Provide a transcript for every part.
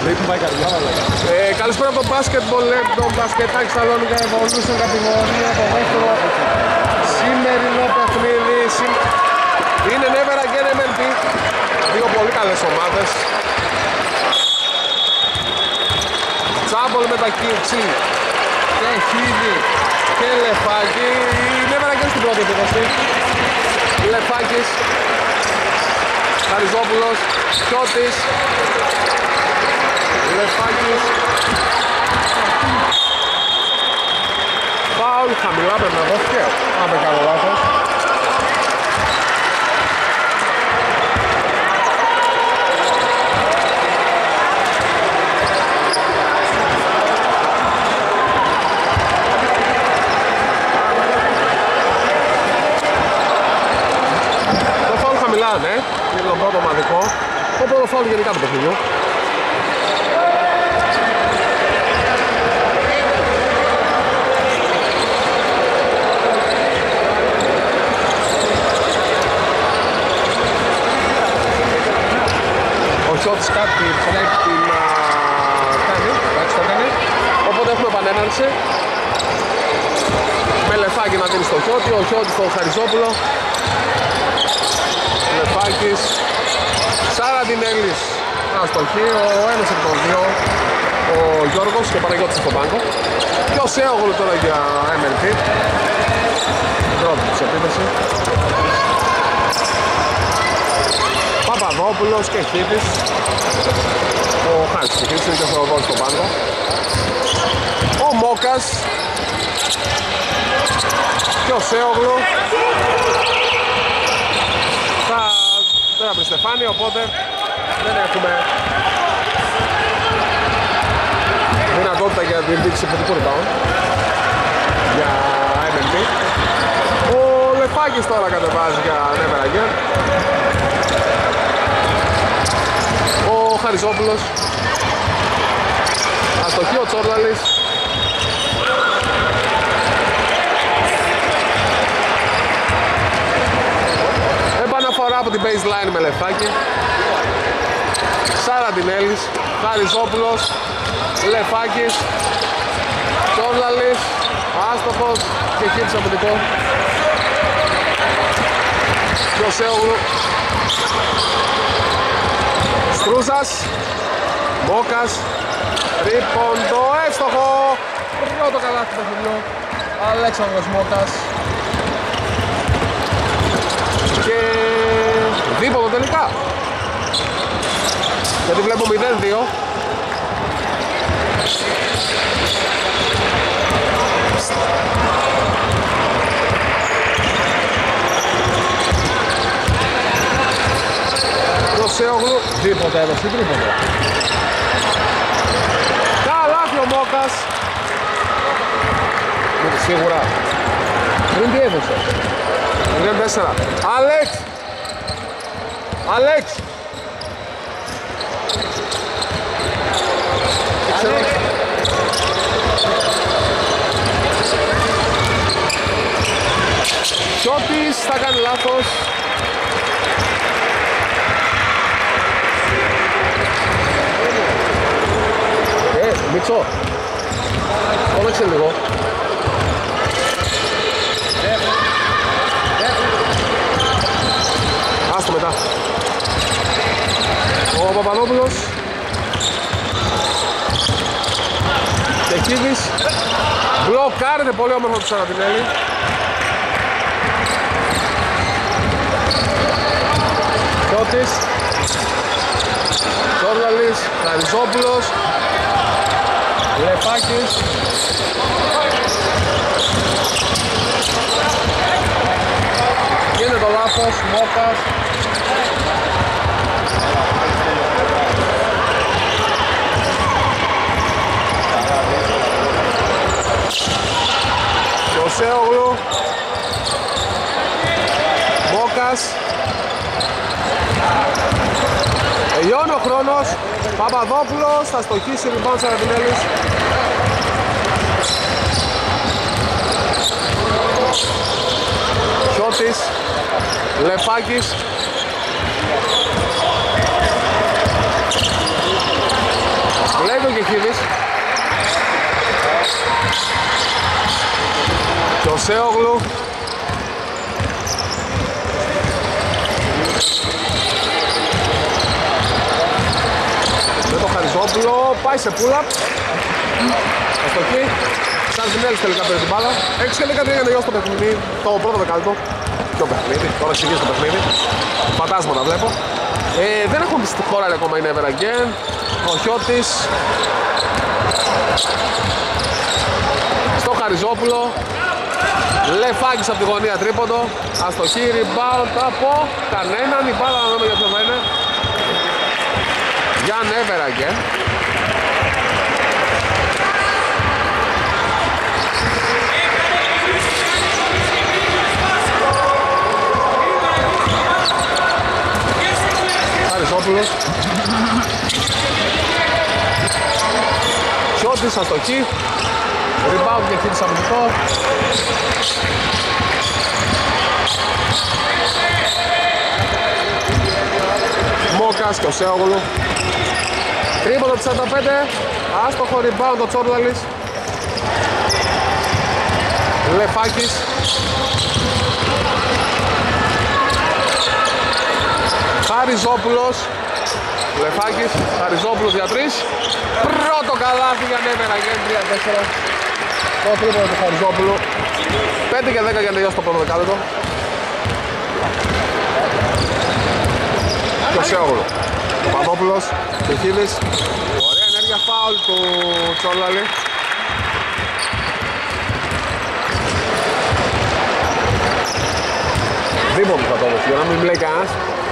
Καλησπέρα από το μπάσκετμπολ, το μπασκετάκι Σαλόνικα Evolution κατηγορία, το δεύτερο σημερινό παιχνίδι. Είναι Never Again MLP, δύο πολύ καλές ομάδες. Τσάμπολ με τα Κίτσι και Χίδη και Λεφάκη. Never Again στην πρώτη επίδοση. Λεφάκης, Χαριζόπουλος, Σιώτης, Λεφάκης. Φάουλ χαμηλά πρέπει να δώθηκε, αν δεν κάνω λάθος. Το φάουλ χαμηλά, ναι, είναι το πρώτο ομαδικό. Το πρώτο φάουλ γενικά του παιχνιδιού. Σιώτης κάτι πρέπει να κάνει, εντάξει το κάνει. Οπότε έχουμε επανέναρξη. Με Λεφάκη να δίνει στο Χιώτη, ο Χιώτης στο Χαριζόπουλο. Λεφάκης, Σαραντινέλης αστοχή, ο ένας από τον δύο, ο Γιώργος και ο Παναγιώτης στον πάγκο. Και ο Σέογλου τώρα για MLP. Πρώτη της επίθεση. Παπαδόπουλος και Χίδης. Ο Χάρης του Χίδης είναι και ο Θεοδόρης στον πάγκο. Ο Μόκας και ο Σέογλου. Δεν θα Στεφάνη, οπότε δεν έχουμε δυνατότητα για την δίκηση επιθετικού rebound για MLP. Ο Λεφάκης τώρα κατεβάζει για Never Again. Ο Χαριζόπουλος, αστοχή ο Τσόρλαλης. Επαναφορά από την baseline με Λεφάκη. Σαραντινέλης, Χαριζόπουλος, Λεφάκης, Τσόρλαλης, άστοχος και χύψη αμυντικό. Και ο Σέογλου. Στρούσας, Μόκας, τρίποντο, εύστοχο. Πρώτο καλάθι του παιχνιδιού, Αλέξανδρος Μόκας. Και δίποντο τελικά. Γιατί βλέπω 0-2. Ο Σέογλου, δίποτε έδωσε, τρίποντο. Καλάθι ο Μόκας. Σίγουρα. Πριν τι έδωσε. 0-4. Αλέξ. Αλέξ. Σιώτης θα κάνει λάθος. Μίτσο, κόμεξε λίγο. Άστο μετά. Ο Παπαδόπουλος. Και Χίδης. Μπλοκάρεται πολύ όμορφο του Σαραντινέλη. Κώτης. Τσόρλαλης. Χαριζόπουλος. Λεφάκης. Γίνεται το λάθος, Μόκας. Και ο Σέογλου. Μόκας. Τελειώνει ο χρόνος. Παπαδόπουλος θα στοχίσει rebound Σαραντινέλης. Σιώτης, Λεφάκης. και Χίδης. Και ο Σέογλου. Με το Χαριζόπουλο, πάει σε pull-up. Αστοχή. Σαντινέλης τελικά πήρε την μπάλα. 6-13 για να τελειώσει το παιχνίδι, το πρώτο δεκάλεπτο. Ποιο παιχνίδι, τώρα ξεκίνησε το παιχνίδι. Φαντάσματα βλέπω. Δεν έχουμε πει στη χώρα ακόμα, είναι ever again. Ο Χιώτης. Στο Χαριζόπουλο. Λεφάκης από τη γωνία τρίποντο. Αστοχή, rebound από κανέναν. Η μπάλα να δούμε για ποιο θα είναι. Για never again. Χαριζόπουλος. Σιώτης, αστοχή. Rebound και χείλης αμυντικό. Μόκας και ο Σέογλου. Τρίποντο της 45. Άστοχο rebound ο Τσόρλαλης. Λεφάκης. Χαριζόπουλος. Λεφάκης, Χαριζόπουλος για 3. Πρώτο καλάθι για Never Again, 3-4. Το τρίποντο του Χαριζόπουλου. 5 και 10 για να τελειώσει το πρώτο δεκάλεπτο. Και ο Σέογλου. Ο Παπαδόπουλος, και Χίδης. Ωραία ενέργεια φάουλ του Τσόλαλη. Δίποντο θα το δώσει, για να μην μπλέει κανένας.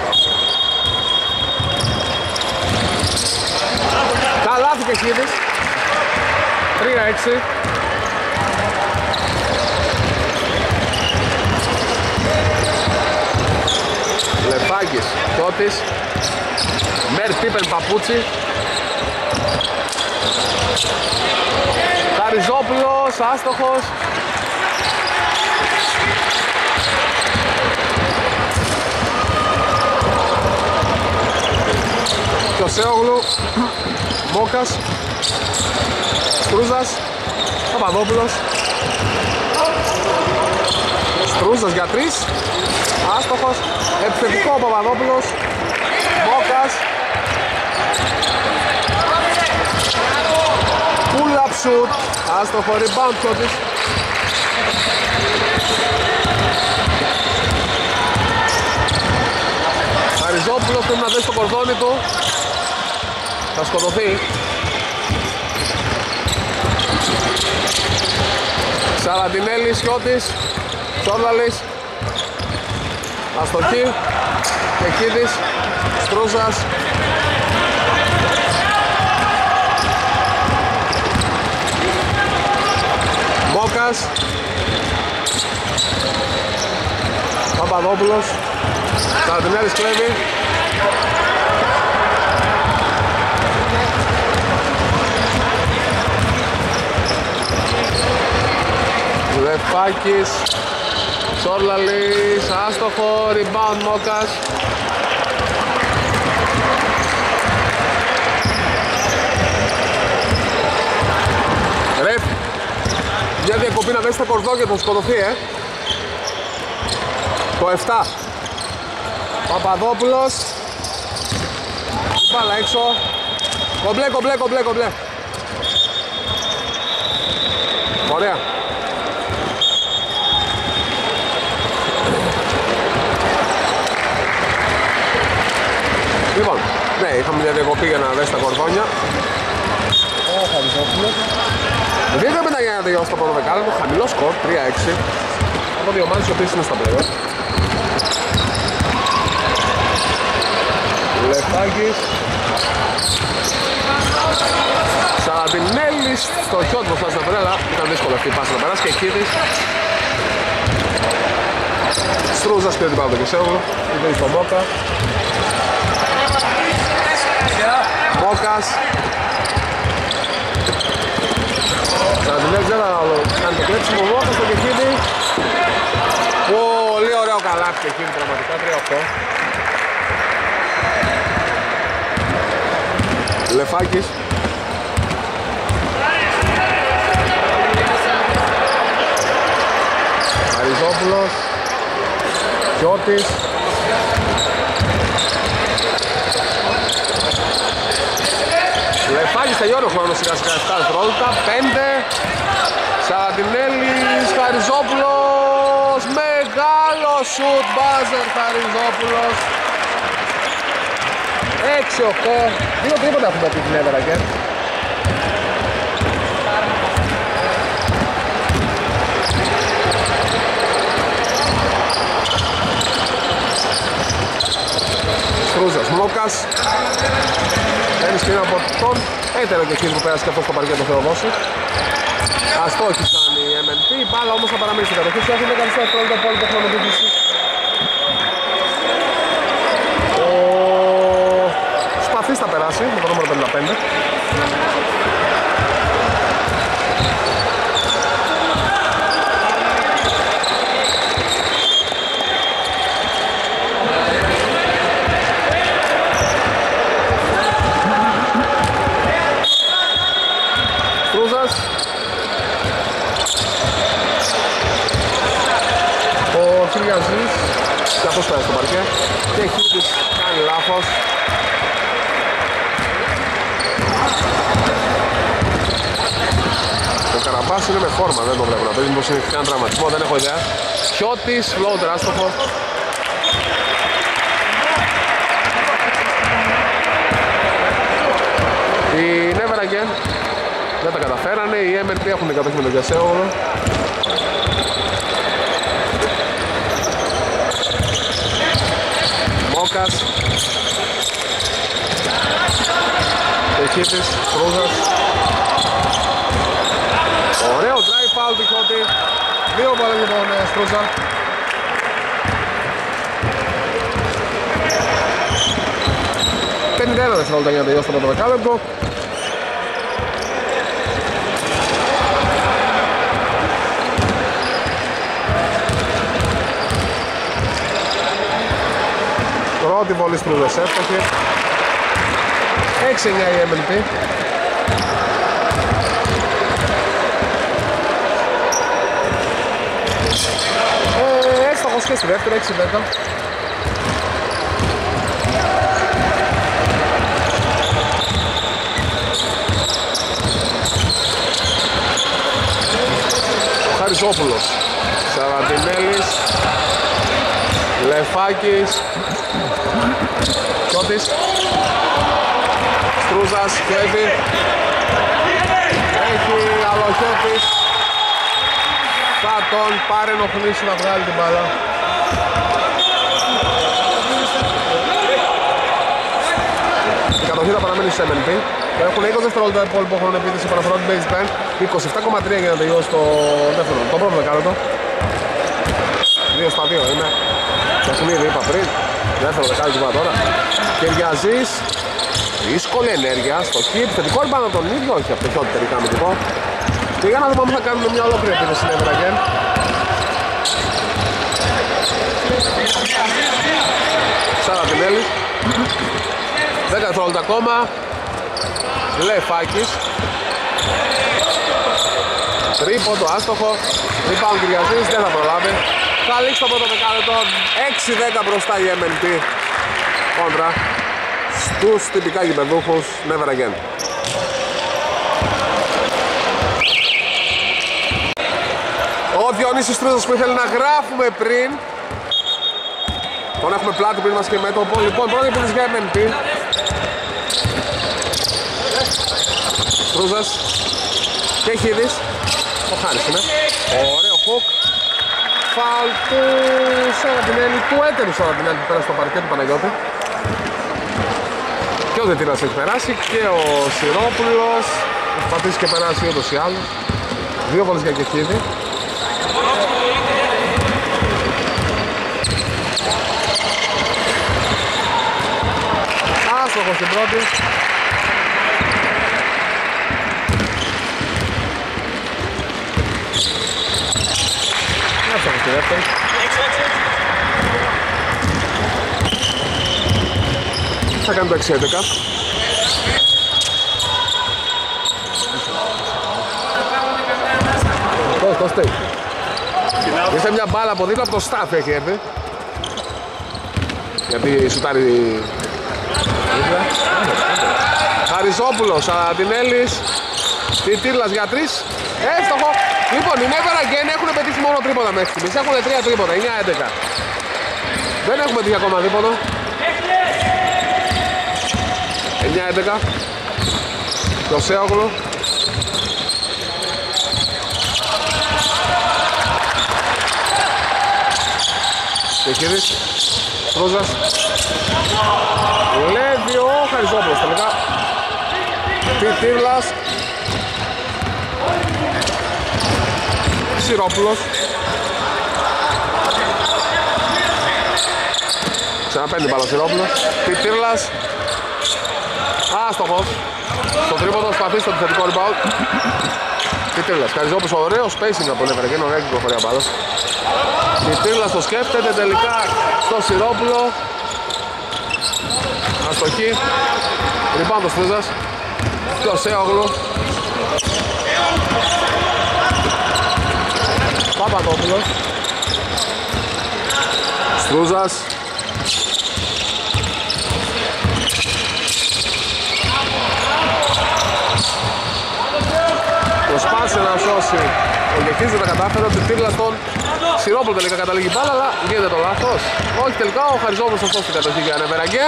Καλάθι και Χίδης. 3-6. Λεφάκης, Τότης. Μέρ Πίπεν Παπούτσι. Χαριζόπουλος, άστοχος. Και ο Σέογλου. Μόκας. Στρούζας. Παπαδόπουλος. Στρούζας για 3. Άστοχος. Επιθετικό ο Παπαδόπουλος. Μόκας. Pull-up shoot. Άστοχο rebound Κιώτης. Χαριζόπουλος πρέπει να δέσει το κορδόνι του. Θα σκοτωθεί. Σαραντινέλης, Χιώτης. Τσόρλαλης. Αστοχή. Και Χίδης. Στρούζας. Μόκας. Παπαδόπουλος. Σαραντινέλης κλέβει. Λεφάκης. Τσόρλαλης. Άστοχο. Rebound Μόκας. Ρεφ. Για διακοπή να δέσει το κορδό και τον σκοτωθεί, Το 7. Παπαδόπουλος. Μπάλα έξω. Κομπλέ, κομπλέ, κομπλέ, κομπλέ. Ωραία. Λοιπόν, ναι, είχαμε μια διακοπή για να δέσει τα κορδόνια. Ο Χαριζόπουλος. 2-5 για να τελειώσει το πρώτο δεκάλεπτο. Χαμηλό σκορ, 3-6. Από δύο ομάδες οι οποίες είναι στα πλέον. Λεφάκης. Σαραντινέλης στο χιόντ μπροστά στην απερέλα. Ήταν δύσκολο αυτή η πάση να περάσει και Χίδης. Στρούζας πήρε την πάνω και Σέογλου. Πήγε στο Μόκα. Μόκας. Σαραντινέλης δεν θα κάνει το κλέψιμο. Μόκας στο Κεχίδη. Πολύ ωραίο καλάθι Κεχίδη πραγματικά. 3-8. Λεφάκης. Χαριζόπουλος, Κιώτης. Λεφάκης, τελειώνει ο χρόνος σιγά σιγά 7 δευτερόλεπτα, 5. Σαραντινέλης, Χαριζόπουλος, μεγάλο σουτ, μπάζερ Χαριζόπουλος. 6-8, δύο τρίποτα έχουμε πει την Εύεραγγεν. Στρούζας, Μόκας. Παίρνει σκριν από τον έτερο και εκείνη που πέρασε και αυτό στο παρκέ του Θεοδόση. Αστόχησαν οι MNP, η μπάλα όμως θα παραμείνει στην κατοχή. Έχουν 17 δευτερόλεπτα απόλυτο χρονοδότηση. Ο Σπαθής θα περάσει με το νούμερο 55. Και αυτός πέρασε στο παρκέ και Χίδης κάνει λάθος. Ο Καραμπάς είναι με φόρμα, δεν το βλέπω να παίζει, μήπως είναι κάνει τραυματισμό, δεν έχω ιδέα. Χιώτης, φλόουτερ άστοχο. Οι Never Again δεν τα καταφέρανε, οι MNP έχουν την κατοχή με τον Γιασέογλου. Μόκας, Τεχίδης, Κρούζας. Ωραίο drive foul του Χιώτη. Δύο μπάλες για τον Στρούζα. Πενήντα δευτερόλεπτα για να τελειώσει το πρώτο δεκάλεπτο. Πρώτη βολή Στρούζας εύστοχη. 6-9 η MLP. Εύστοχος και στη δεύτερη, 6-10. Χαριζόπουλος, Σαραντινέλης, Λεφάκης, Κιώτης, Στρούζας, Κέβη. Έχει Αλοχιώτης. Θα τον πάρει ενοχλήσει να βγάλει την μπάλα. Η κατοχή θα παραμένει στις MNP. Έχουν 20 δευτερόλεπτα υπόλοιπο χρόνο επίθεση παραφορά την base plan. 27,3 για να τελειώσει το δεύτερο, το πρώτο δεκάλεπτο. 2 στα 2 είναι. Παιχνίδι είπα πριν. Δεύτερο δεκάλεπτο είπα τώρα. Κυριαζής. Δύσκολη ενέργεια στο χιπ. Θετικό ριμπάουντ από τον ίδιο, όχι από το Χιώτη τελικά με τυπό. Και για να δούμε αν θα κάνουμε μια ολόκληρη επίθεση στην Εύεραγγεν. Σαραντινέλη. 10 δευτερόλεπτα ακόμα. Λεφάκης. Τρίποντο άστοχο. Rebound Κυριαζής, δεν θα προλάβει. Θα λήξει το πρώτο δεκάλεπτο. 6-10 μπροστά η MNP. Κόντρα στους τυπικά γηπεδούχους Never Again. Ο Διονύσης Στρούζας που ήθελε να γράφουμε πριν. Τον έχουμε πλάτη πριν μας και μέτωπο. Λοιπόν, πρώτη επίθεση για MNP. Στρούζας και Χίδης. Ο Χάρης είναι. Ωραίο hook. Φάουλ του Σαραντινέλη, του έτερου Σαραντινέλη που πέρασε στο παρκέ του Παναγιώτη. Και ο Δετήρας έχει περάσει και ο Σιρόπουλος. Έχει πατήσει και περάσει ούτως ή άλλως. Δύο βόλες για Κεχίδη. Άστοχος στην πρώτη. Άστοχος στη δεύτερη. Θα κάνει το 6-11. Το στέι. Ήρθε μια μπάλα από δίπλα από το staff έχει έρθει. Γιατί σουτάρει Χαριζόπουλος, Αντινέλης, Τιτήρλας για 3. Εύστοχο. Λοιπόν, οι Never Again έχουν πετύχει μόνο τρίποτα μέχρι στιγμής. Έχουν 3 τρίποτα, 9-11. Δεν έχουμε πετύχει ακόμα δίποτο. 9-11. Το Σέογλου. Κεχίδης. Κρούζας. Λέβει ο Χαριζόπουλος τελικά. Τιτήρλας. Σιρόπουλος. Ξαναπαίρνει μπάλα ο Σιρόπουλος. Τιτήρλας. Άστοχος. Στο τρίποντο σπαθεί στο επιθετικό rebound. Τιτήρλας. Χαριζόπουλος, ωραίο spacing από τον Evergreen, ωραία κυκλοφορία μπάλας. Τιτήρλας το σκέφτεται τελικά στο Σιρόπουλο. Αστοχή. Rebound ο Στρούζας. Και ο Σέογλου. Παπαδόπουλος. Στρούζας. Προσπάθησε να σώσει ο Γεχής, δεν τα κατάφερε. Ο Τιτήρλας τον Σιρόπουλο τελικά καταλήγει μπάλα, αλλά γίνεται το λάθος. Όχι τελικά, ο Χαριζόπουλος σωστός στην κατοχή για Never Again.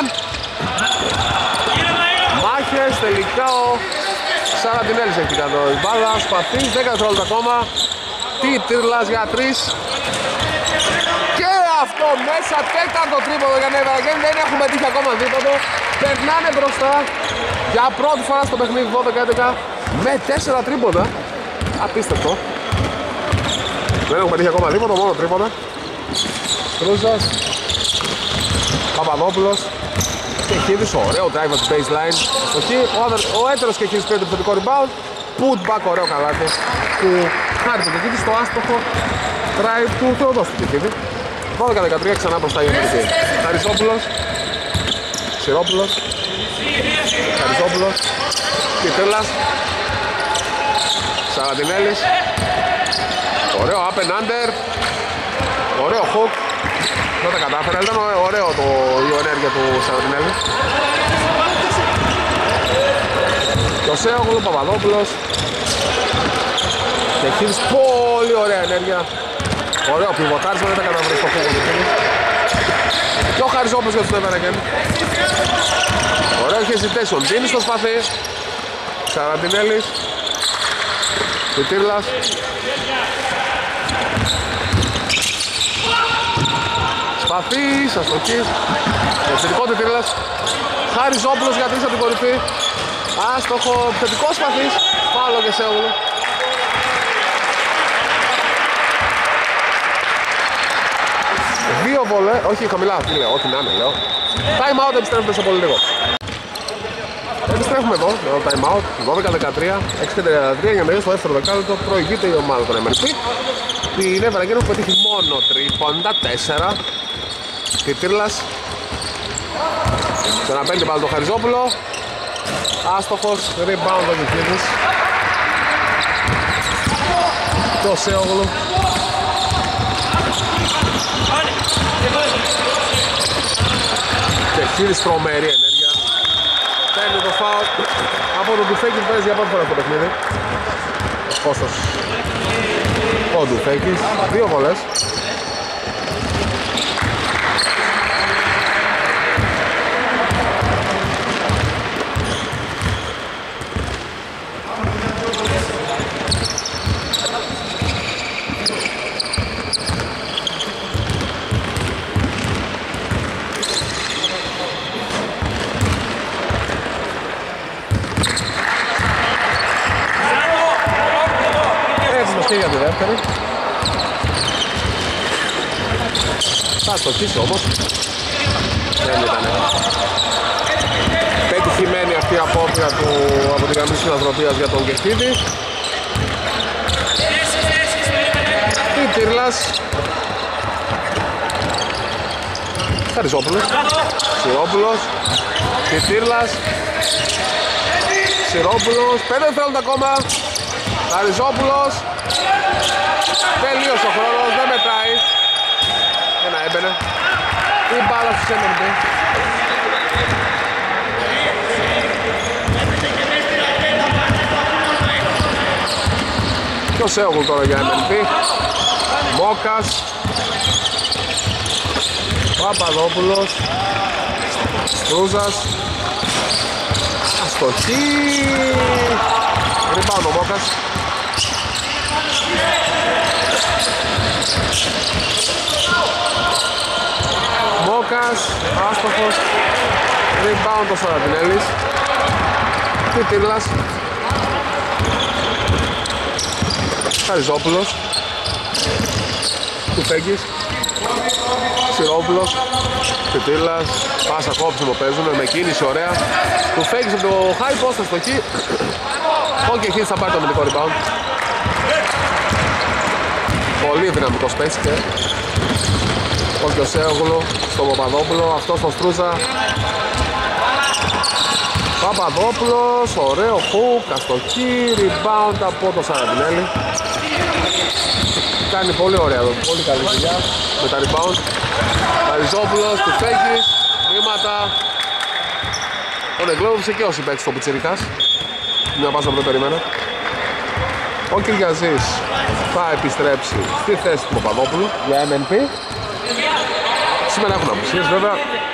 Μάχες, τελικά ο Σαραντινέλης έχει κάνει η μπάλα. Σπαθής, 10 δευτερόλεπτα ακόμα. Τιτήρλας για 3. Και αυτό μέσα, τέταρτο τρίποντο για Never Again. Δεν έχουμε τύχει ακόμα δίποντο. Περνάνε μπροστά για πρώτη φορά στο παιχνίδι 12-11 με 4 τρίποντα. Απίστευτο. Δεν έχουμε τύχει ακόμα δίποντο, μόνο τρίποντα. Κρούζας. Παπαδόπουλος. Κεχίδης, ωραίο drive at baseline. Ο έτερος Κεχίδης πήρε το επιθετικό rebound. Put back, ωραίο καλάθι που χάρη το Κεχίδης στο άστοχο drive του Θεοδός του Κεχίδη. 12-13 ξανά μπροστά η Αμερική. Χαριζόπουλος. Σιρόπουλος. Χαριζόπουλος. Τιτήρλας. Σαραντινέλης. Ωραίο up and under. Ωραίο hook. Δεν τα κατάφερα, ήταν ωραίο η ενέργεια του Σαραντινέλη. Και ο Σέογλου, Παπαδόπουλος. Και Χίλς, πολύ ωραία ενέργεια. Ωραίο πιβοτάρισμα, δεν τα καταφέρει στο χώρο. Και ο Χαριζόπουλος για τους Never Again. Ωραίο hesitation, δίνει στο σπαθί. Σαραντινέλης. Τιτήρλας. Σπαθής, αστοχής. Ευθετικό Τιτήρλας. Χαριζόπουλος για 3 από την κορυφή. Άστοχο, θετικό Σπαθής. Φάουλο και Σέογλου. Δύο βολέ, όχι χαμηλά, τι λέω, ό,τι να είναι λέω. Time out, επιστρέφουμε σε πολύ λίγο. Επιστρέφουμε εδώ, το time out, 12-13, 6-33 για να στο δεύτερο δεκάλεπτο, προηγείται η ομάδα των MLP. Η Never Again έχουν πετύχει μόνο τρίποντα, 4. Τιτήρλας. Ξαναπαίρνει πάλι το Χαριζόπουλο. Άστοχος, rebound ο Κεχίδης. Το Σέογλου. Κεχίδης, τρομερή ενέργεια. Παίρνει το φάουλ από τον Ντουφέκη που παίζει για πρώτη φορά στο παιχνίδι. Κώστας. Ο Ντουφέκης, 2 βολές. Και για τη δεύτερη. Θα στοχίσει όμως. Δεν ήταν πετυχημένη αυτή η απόπειρα του από τη γραμμή συνανθρωπίας για τον Κεχίδη. Τιτήρλας. Χαριζόπουλος. Σιρόπουλος. Τιτήρλας. Σιρόπουλος. 5 δευτερόλεπτα ακόμα. Χαριζόπουλος. Τελείωσε ο χρόνος, δεν μετράει. Ένα έμπαινε. Η μπάλα στους MNP. Και ο Σέογλου τώρα για MNP. Μόκας. Παπαδόπουλος. Στρούζας. Αστοχή. Rebound ο Μόκας. Μόκας, άστοχος. Rebound ο Σαραντινέλης. Τιτήρλας. Χαριζόπουλος. Τουφέγγις. Σιρόπουλος. Τιτήρλας. Πάσα κόψιμο παίζουμε με κίνηση ωραία. Τουφέγγις από το high post αστοχή. Όχι, εκεί θα πάρει το αμυντικό rebound. Πολύ δυναμικός παίζει και όχι ο Σέογλου στον Παπαδόπουλο, αυτό στον Στρούζα. Παπαδόπουλος, ωραίο χουκ, αστοχή, rebound από το Σαραντινέλη. Κάνει πολύ ωραία εδώ, πολύ καλή δουλειά με τα rebound. Χαριζόπουλος, Τουφέγγις, βήματα. Τον εγκλώβησε και ο συμπαίκτης στο Πιτσιρικάς. Μια πάσα που δεν περίμενα. Ο Κυριαζής θα επιστρέψει στη θέση του Παπαδόπουλου για MNP. Σήμερα έχουν απουσίες βέβαια.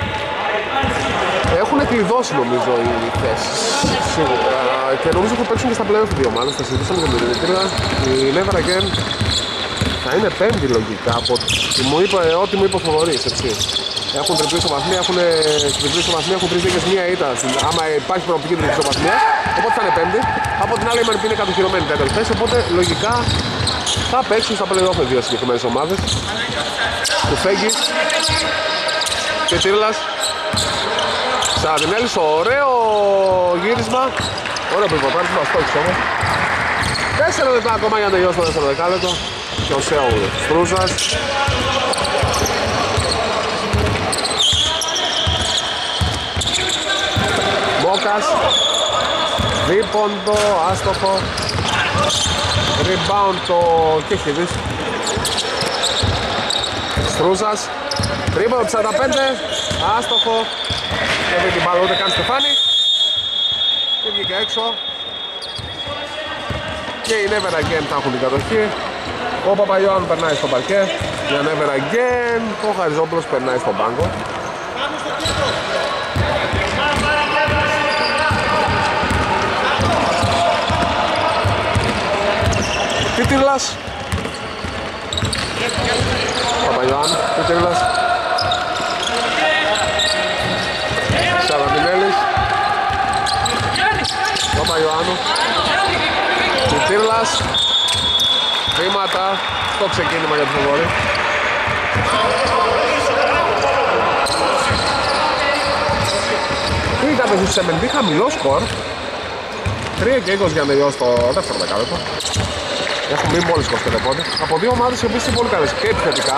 Έχουν κλειδώσει νομίζω οι θέσεις σίγουρα και νομίζω θα παίξουν και στα play-off οι δύο ομάδες. Θα συζητήσαμε για την Δημητρία. Η Never Again θα είναι πέμπτη λογικά από ό,τι μου είπε ο Θοδωρής, έτσι. Έχουν τριπλή ισοβαθμία, έχουν 3 νίκες, μία ήττα. Άμα υπάρχει προοπτική τριπλή ισοβαθμία, οπότε θα είναι πέμπτη. Από την άλλη η MNP είναι κατοχυρωμένη τέταρτη θέση, οπότε λογικά θα παίξουν στα play-off με δύο συγκεκριμένες ομάδες. Τουφέγγις και Τύρλας. Σαραντινέλης, ωραίο γύρισμα. Ωραίο πιβοτάρισμα, αστόχης όμως. 4 λεπτά ακόμα για να τελειώσει το δεύτερο δεκάλεπτο. Και ο Σέογλου Στρούζας. Μόκας. Δίποντο, άστοχο. Rebound το Κέχιδης. Στρούζας. Τρίποντο 45. Άστοχο. Δεν βρήκε την μπάλα ούτε καν στεφάνι. Και βγήκε έξω. Και οι Never Again θα έχουν την κατοχή. Ο Παπαϊωάννου περνάει στο παρκέ. Για Never Again. Ο Χαριζόπουλος περνάει στον πάγκο. Τίτυρλας. Παπαϊωάννου, Τίτυρλας. Σαραντινέλης. Παπαϊωάννου. Τίτυρλας. Βήματα στο ξεκίνημα για το Θοδωρή. Η κατοχή της MNP, χαμηλό σκορ. 3 και 20 για να τελειώσει το δεύτερο δεκάλεπτο. Έχουν μείνει μόλις 25 πόντες. Από δύο ομάδες οι οποίες είναι πολύ καλές και επιθετικά.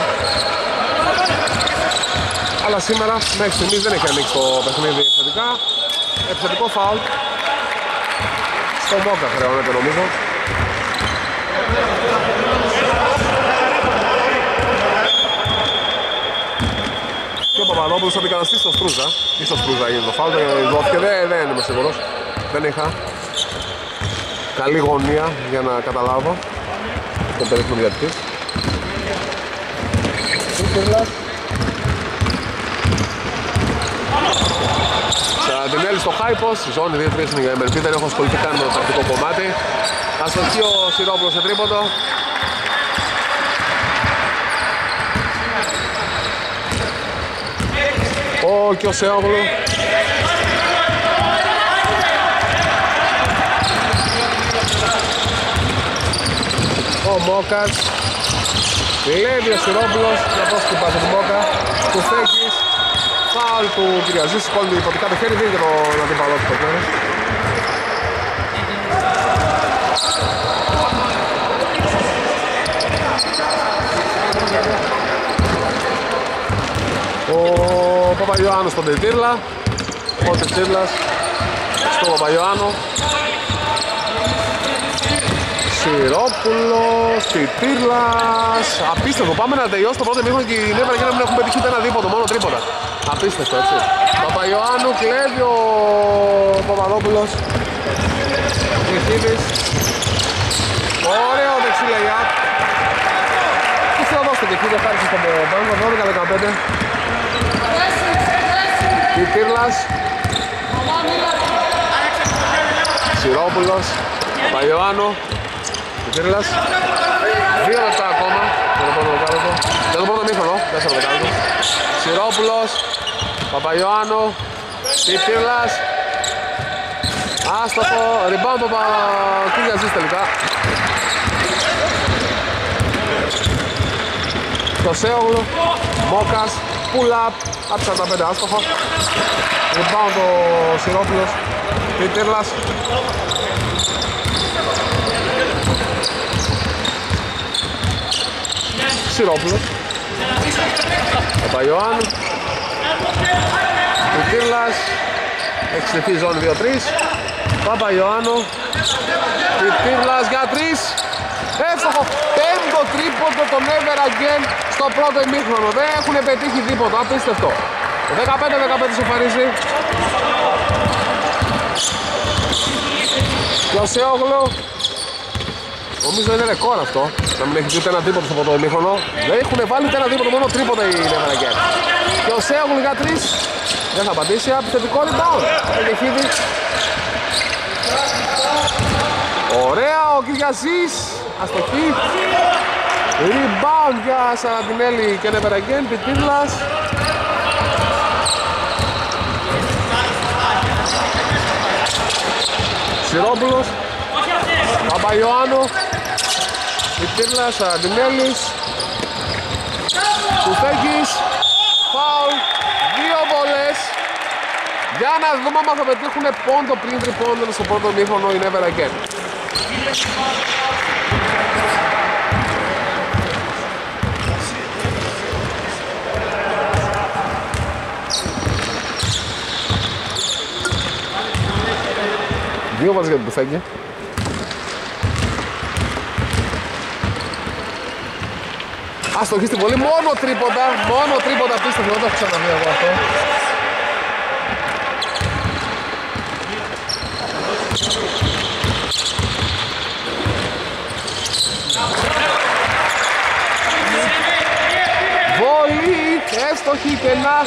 Αλλά σήμερα μέχρι στιγμής δεν έχει ανοίξει το παιχνίδι επιθετικά. Επιθετικό φάουλ. Στο Μόκα χρεώνεται νομίζω. Και ο Παπαδόπουλος θα δικαναστεί στο Στρούζα. Ή στο Στρούζα γίνει το φάουλ. Δόθηκε, δεν είμαι σίγουρος. Δεν είχα καλή γωνία για να καταλάβω τον περίφημο διατητή. Σαραντινέλης στο high post, ζώνη 2-3 είναι για MNP, δεν έχω ασχοληθεί καν με το τακτικό κομμάτι. Αστοχή ο Σιρόπουλος σε τρίποντο. Και ο Σέογλου. Ο Μόκας. Κλέβει ο Σιρόπουλος. Μια πρόσκληση πάσα του Μόκα. Του Φέγγις. Φάουλ του Κυριαζή. Σηκώνει υποτικά το χέρι. Δίνει και τον αντίπαλό του το χέρι. Ο Παπαϊωάννου στον Τιτήρλα. Ο Τιτήρλας στον Παπαϊωάννου. Σιρόπουλος, Τιτήρλας. Απίστευτο, πάμε να τελειώσει το πρώτο μήχρονο και οι Never Again να μην έχουν πετύχει ούτε ένα δίποτο, μόνο τρίποτα. Απίστευτο, έτσι. Παπαϊωάννου, κλέβει ο Παπαδόπουλος. Μιχίδης. Ωραίο δεξί lay-up. Τι θέλω να δώσετε και εκεί, δεν χάρισε στον Πάγκο, 12-15. Τιτήρλας. Σιρόπουλος. Παπαϊωάννου. Τιτήρλας. 2 λεπτά ακόμα. Για το πρώτο μήχρονο, 4 δεκάλεπτο. Σιρόπουλος. Παπαϊωάννου. Τιτήρλας. Άστοχο. Rebound το Κυριαζής τελικά. Το Σέογλου. Μόκας. Pull up. Από 45 άστοχο. Rebound το Σιρόπουλος. Τιτήρλας. Σιρόπουλος. Παπαϊωάννου. Τιτήρλας. Έχει στηθεί η ζώνη 2-3. Παπαϊωάννου. Τιτήρλας για 3. Εύστοχο. 5ο τρίποντο το Never Again στο πρώτο ημίχρονο. Δεν έχουν πετύχει τίποτα. Απίστευτο. 15-15 σοφαρίζει. Και ο Σέογλου. Νομίζω είναι ρεκόρ αυτό. Να μην έχει ούτε ένα τίποτα στο πρώτο ημίχρονο. Δεν έχουν βάλει ούτε ένα τίποτα, μόνο τρίποτα οι Never Again. Και ο Σέογλου για 3. Δεν θα απαντήσει. Επιθετικό rebound. Εγεχίδη. Ωραία ο Κυριαζής. Αστοχή. Rebound για Σαραντινέλη και Never Again. Τιτήρλας. Σιρόπουλος. Παπαϊωάννου. Τιτήρλας. Σαραντινέλης. Κουφέγγις. Φάουλ. 2 βολές. Για να δούμε αν θα πετύχουν πόντο πριν τριπόντο στο πρώτο μήχρονο η Never Again. Δύο βάζεις για την Κουφέγγι. Αστοχή στην βολή, μόνο τρίποτα πίστευτο, δεν το έχω ξαναδεί εγώ αυτό. Βολή, εύστοχη κενά.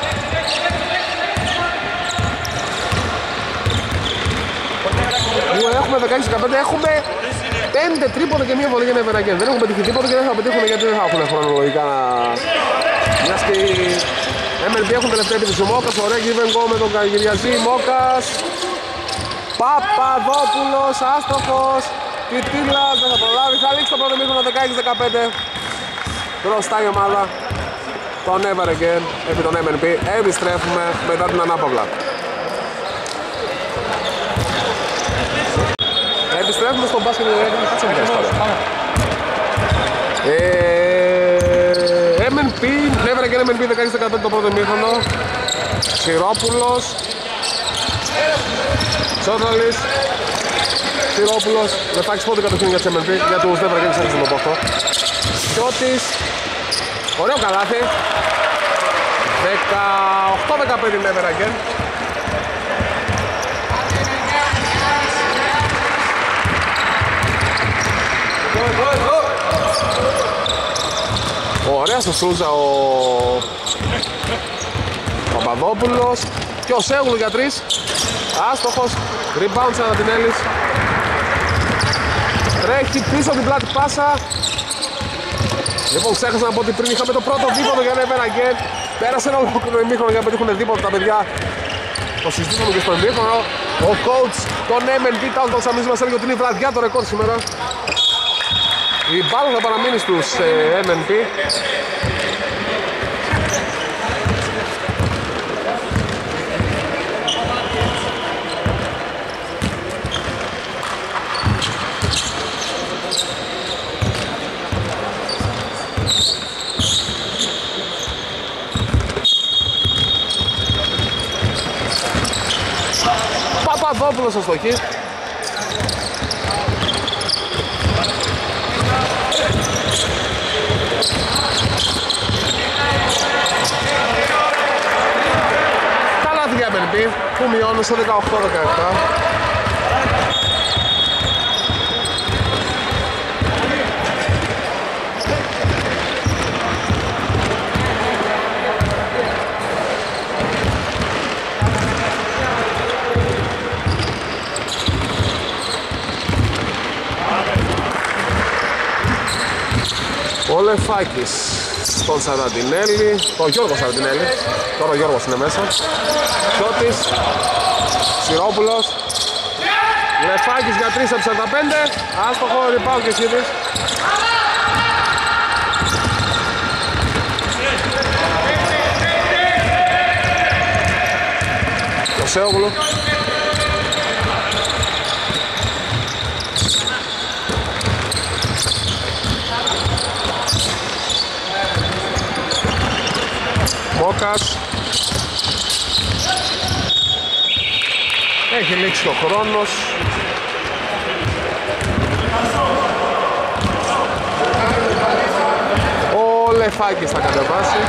Έχουμε 16-15, έχουμε 5 τρίποτα και μία βολή για Never Again. Δεν έχουν πετύχει τίποτα και δεν θα πετύχουν γιατί δεν θα έχουν χρονολογικά. Μιας και οι MLB έχουν τελευταία επίθεση. Μόκας, ωραία give and go με τον Κυριαζή. Μόκας. Παπαδόπουλος, άστοχος. Τιτήρλας, δεν θα προλάβει. Θα λήξει το πρώτο μήχρονο 16-15. Μπροστά η ομάδα. Το Never Again επί τον MLB. Επιστρέφουμε μετά την ανάπαυλα. Επιστρέφουμε στο μπάσκετ του MNP, Never Again MNP 16-15 το πρώτο ημίχρονο. Σιρόπουλος. Σότραλης. Σιρόπουλος. Λεφτάκης πόντι κατευθύνει για τις MNP. Για τους Never Again ξέρεις να το πω αυτό. Σιώτης. Ωραίο καλάθι. 18-15 Never Again. Ωραία στο Σούζα ο Παπαδόπουλος και ο Σέγουλου για 3. Άστοχος, rebound Σαραντινέλης. Τρέχει πίσω την πλάτη πάσα. Λοιπόν, ξέχασα να πω ότι πριν είχαμε το πρώτο δίποτο για Never Again. Πέρασε ένα ολόκληρο ημίχρονο για να πετύχουν δίποτο τα παιδιά. Το συζητήσαμε και στο ημίχρονο. Ο coach των MNP Τάλτος αμείς μας έλεγε ότι είναι η βραδιά το ρεκόρ σήμερα. Η μπάλα θα παραμείνει στους MNP. Παπαδόπουλος στο στοχή. Καλάθι για MNP που μειώνουν στο 18-17. Ο Λεφάκης στον Σαραντινέλη, τον Γιώργο Σαραντινέλη, τώρα ο Γιώργος είναι μέσα. Σιώτης, Σιρόπουλος, Λεφάκης για 3 από 45, άστοχο, rebound και Σίδης. Ο Σέογλου. Μόκας. Έχει λήξει ο χρόνος. Ο Λεφάκης θα κατεβάσει.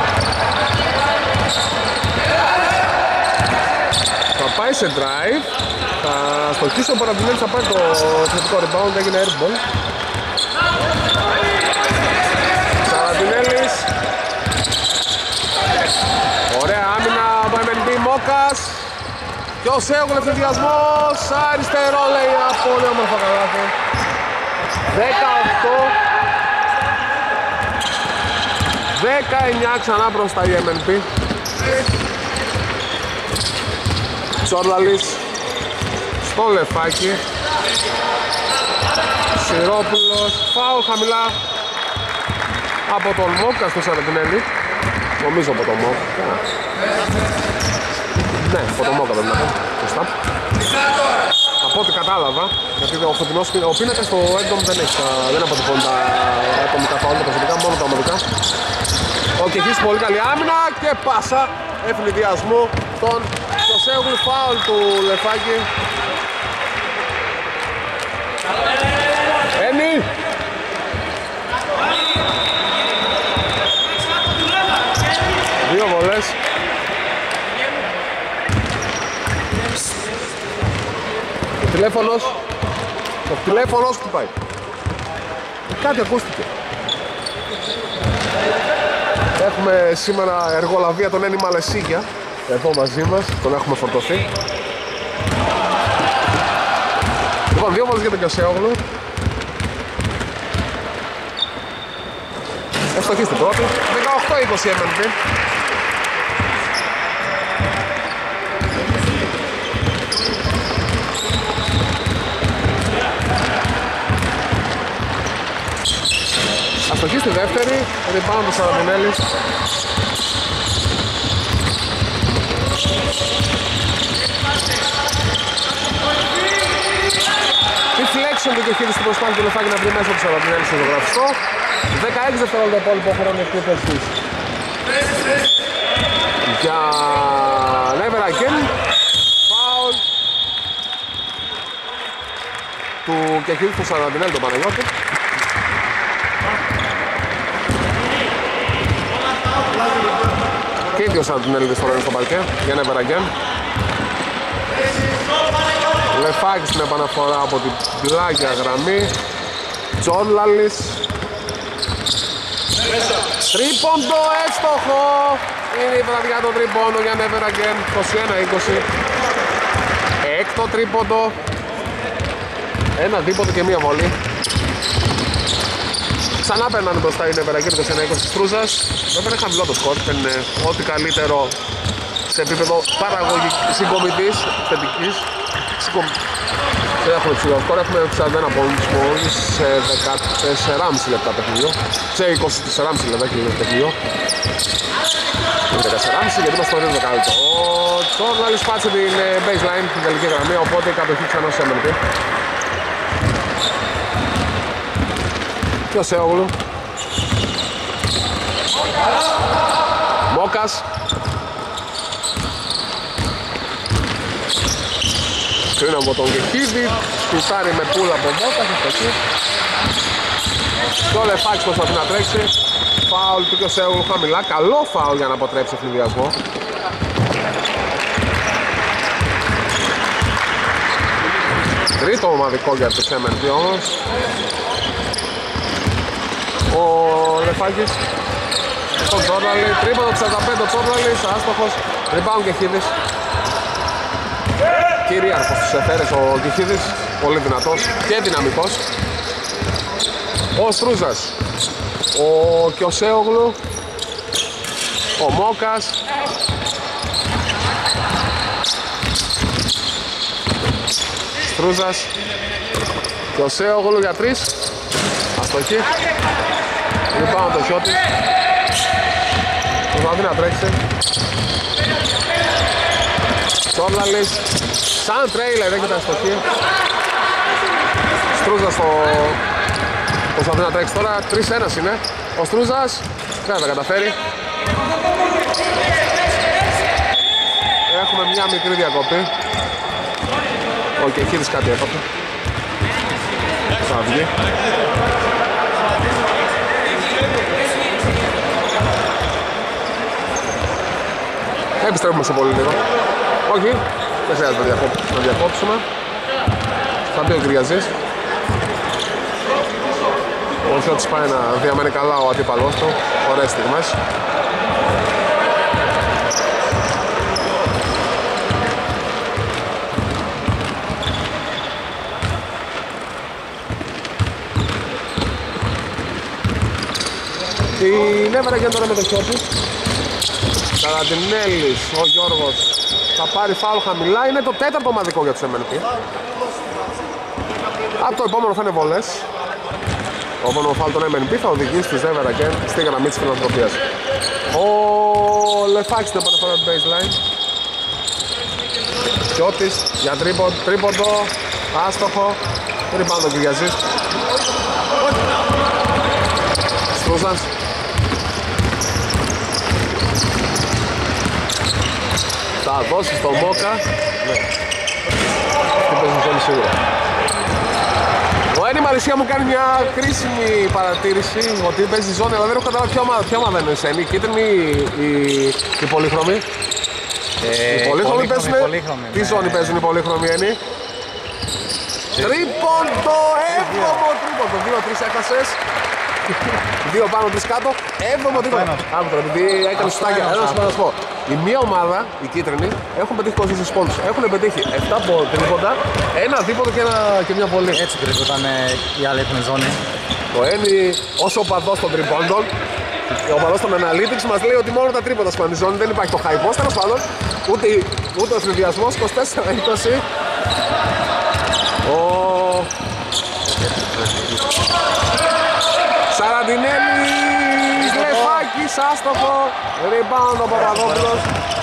Θα πάει σε drive. Θα στοχίσει ο Παραδεινέλης, θα πάει το θετικό rebound, έγινε airball. Παραδεινέλης. Ωραία άμυνα από MNP, Μόκας. Και ο Σέογλου ευθυνδιασμός, αριστερό λέει, πολύ όμορφο καλάθι. 18. 19 ξανά μπροστά η MNP. Τσόρλαλης στο Λεφάκι. Σιρόπουλος, φάουλ χαμηλά από τον Μόκα στο Σαραντινέλη. Νομίζω από τον Μόκα. Ναι, από τον Μόκα δεν είναι. Σωστά. Από ό,τι κατάλαβα, γιατί ο φωτεινός ο πίνακας στο έντομ δεν αποτυπώνει τα ατομικά φάουλ, τα προσωπικά, μόνο τα ομαδικά. Ο Κεχής πολύ καλή άμυνα και πάσα ευνηδιασμού των Σέογλου, φάουλ του Λεφάκη. Έμι! Δύο βολές. Το τηλέφωνος χτυπάει. Κάτι ακούστηκε. Έχουμε σήμερα εργολαβία τον Ένι Μαλεσίγια εδώ μαζί μας, τον έχουμε φορτωθεί. Λοιπόν, δύο βολές για τον Κασέογλου. Ευστοχή στην πρώτη. 18-20 MNP. Αστοχή στη δεύτερη, rebound του Σαραντινέλης. Deflection του Κεχίδη στην προσπάθεια του Λεφάκη να βρει μέσα του Σαραντινέλη στο ζωγραφιστό. 16 δευτερόλεπτα υπόλοιπο χρόνο επίθεσης για Never Again. Φάουλ του Κεχίδη του Σαραντινέλη τον Παναγιώτη. Και ίδιος Σαραντινέλης τώρα είναι στο παρκέ για Never Again. Λεφάκης στην επαναφορά από την πλάγια γραμμή. Τζόρλαλης. Τρίποντο εύστοχο. Είναι η βραδιά των τρίποντο για Never Again. 21-20. Έκτο τρίποντο. Ένα δίποντο και μία βολή. Ξανά περνάνε μπροστά η Never Again. 21-20 της Τρούζας. Βέβαια είναι χαμηλό το σκορ. Είναι ό,τι καλύτερο σε επίπεδο παραγωγικής συγκομιτής θετικής. Δεν έχουμε ψηλό σκορ, έχουμε 41 πόντους μόλις σε 14,5 λεπτά παιχνίδιο. Σε 24,5 λεπτά και λίγο παιχνίδιο. Είναι 14,5 γιατί μας το δίνει δεκάλεπτο. Ο Τσόρλαλης πάτησε την baseline, την τελική γραμμή, οπότε η κατοχή ξανά σε MNP. Και ο Σέογλου. Μόκας. Κρίνω από τον Κεχίδη, σκουτάρει με πούλα από Μόκας, στο εκεί. Και ο Λεφάκης προσπαθεί να τρέξει. Φάουλ του Κιωσέογλου χαμηλά. Καλό φάουλ για να αποτρέψει ευνηδιασμό. Τρίτο ομαδικό για τους MNP όμως. Ο Λεφάκης στον Τσόρλαλη, τρίποντο 45 ο Τσόρλαλης, άστοχος, rebound Κεχίδης. Κυρίαρχος τους εφαίρες ο Κεχίδης, πολύ δυνατός και δυναμικός. Ο Στρούζας, ο Κιωσέογλου, ο Μόκας. Στρούζας, Κιωσέογλου για 3, αστοχή. Λυπάμαι το χιώτη. Προσπαθεί να τρέξει. Τσόρλαλης, σαν τρέιλερ έχετε αστοχή. Στρούζας προσπαθεί να τρέξει τώρα, 3-1 είναι. Ο Στρούζας δεν θα τα καταφέρει. Έχουμε μια μικρή διακοπή. Ο Κεχίδης κάτι έπαθε. Θα βγει. Επιστρέφουμε σε πολύ λίγο. Όχι, δεν χρειάζεται να διακόψουμε. Θα μπει ο Κυριαζής. Ο Χιώτης πάει να διαμένει καλά ο αντίπαλός του. Ωραίες στιγμές. Η Νέβερα γίνεται τώρα με το Χιώτη. Καραντινέλης, ο Γιώργος θα πάρει φάουλ χαμηλά. Είναι το τέταρτο ομαδικό για τους MNP. Από το επόμενο θα είναι βολές. Το επόμενο φάουλ των MNP θα οδηγήσει τους Νέβερα και στη γραμμή της φιλανθρωπίας. Ο Λεφάκης την επαναφορά του baseline. Χιώτης για τρίποντο, άστοχο. Rebound ο Κυριαζής. Στρούζας. Θα δώσει στο Μόκα. Ναι. Τι παίζει ζώνη σίγουρα. Ο Ένι Μαρισιά μου κάνει μια κρίσιμη παρατήρηση ότι παίζει ζώνη, αλλά δεν έχω καταλάβει ποια ομάδα είναι σε Ένι. Κίτρινη η πολύχρωμη. Οι πολύχρωμοι παίζουν. Τι ζώνη παίζουν οι πολύχρωμοι Ένι? Τρίποντο, έβδομο τρίποντο. 2-3 έχασες. 2 πάνω, 3 κάτω, 7ο τρίποντο. Άκουτα, επειδή έκανε σουτάκια. Να σου πω. Η μία ομάδα, η κίτρινη, έχουν πετύχει 24 πόντους. Έχουν πετύχει 7 τρίποντα, ένα δίποντο και μια βολή. Έτσι ακριβώς ήταν οι άλλοι έχουν ζώνη. Το Ένι, όσο ο παδός των τριπώντων, ο παδός των Analytics μας λέει ότι μόνο τα τρίποντα σπάνε ζώνη, δεν υπάρχει το high post. Τέλος πάντων, ούτε ο ευθυνδιασμός, 24-20. Σαραντινέλης, Λεφάκης, άστοχο, rebound ο Παπαδόπουλος.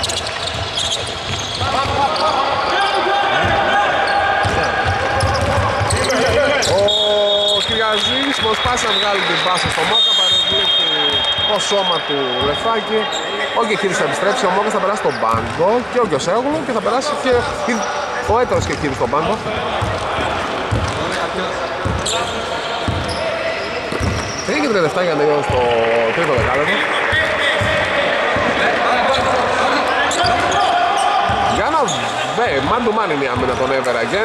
Ο Κυριαζής προσπάθησε να βγάλει την πάσα στο Μόκα, παρεμβλέπει το σώμα του Λεφάκη. Ο Κεχίδης θα επιστρέψει, ο Μόκας θα περάσει στον πάγκο και ο Κιωσέογλου και θα περάσει και ο έτερος Κεχίδης στον πάγκο. Και 37 για να τελειώσει το τρίτο δεκάλεπτο. Για να δει, man to man είναι η άμυνα των Ever Again.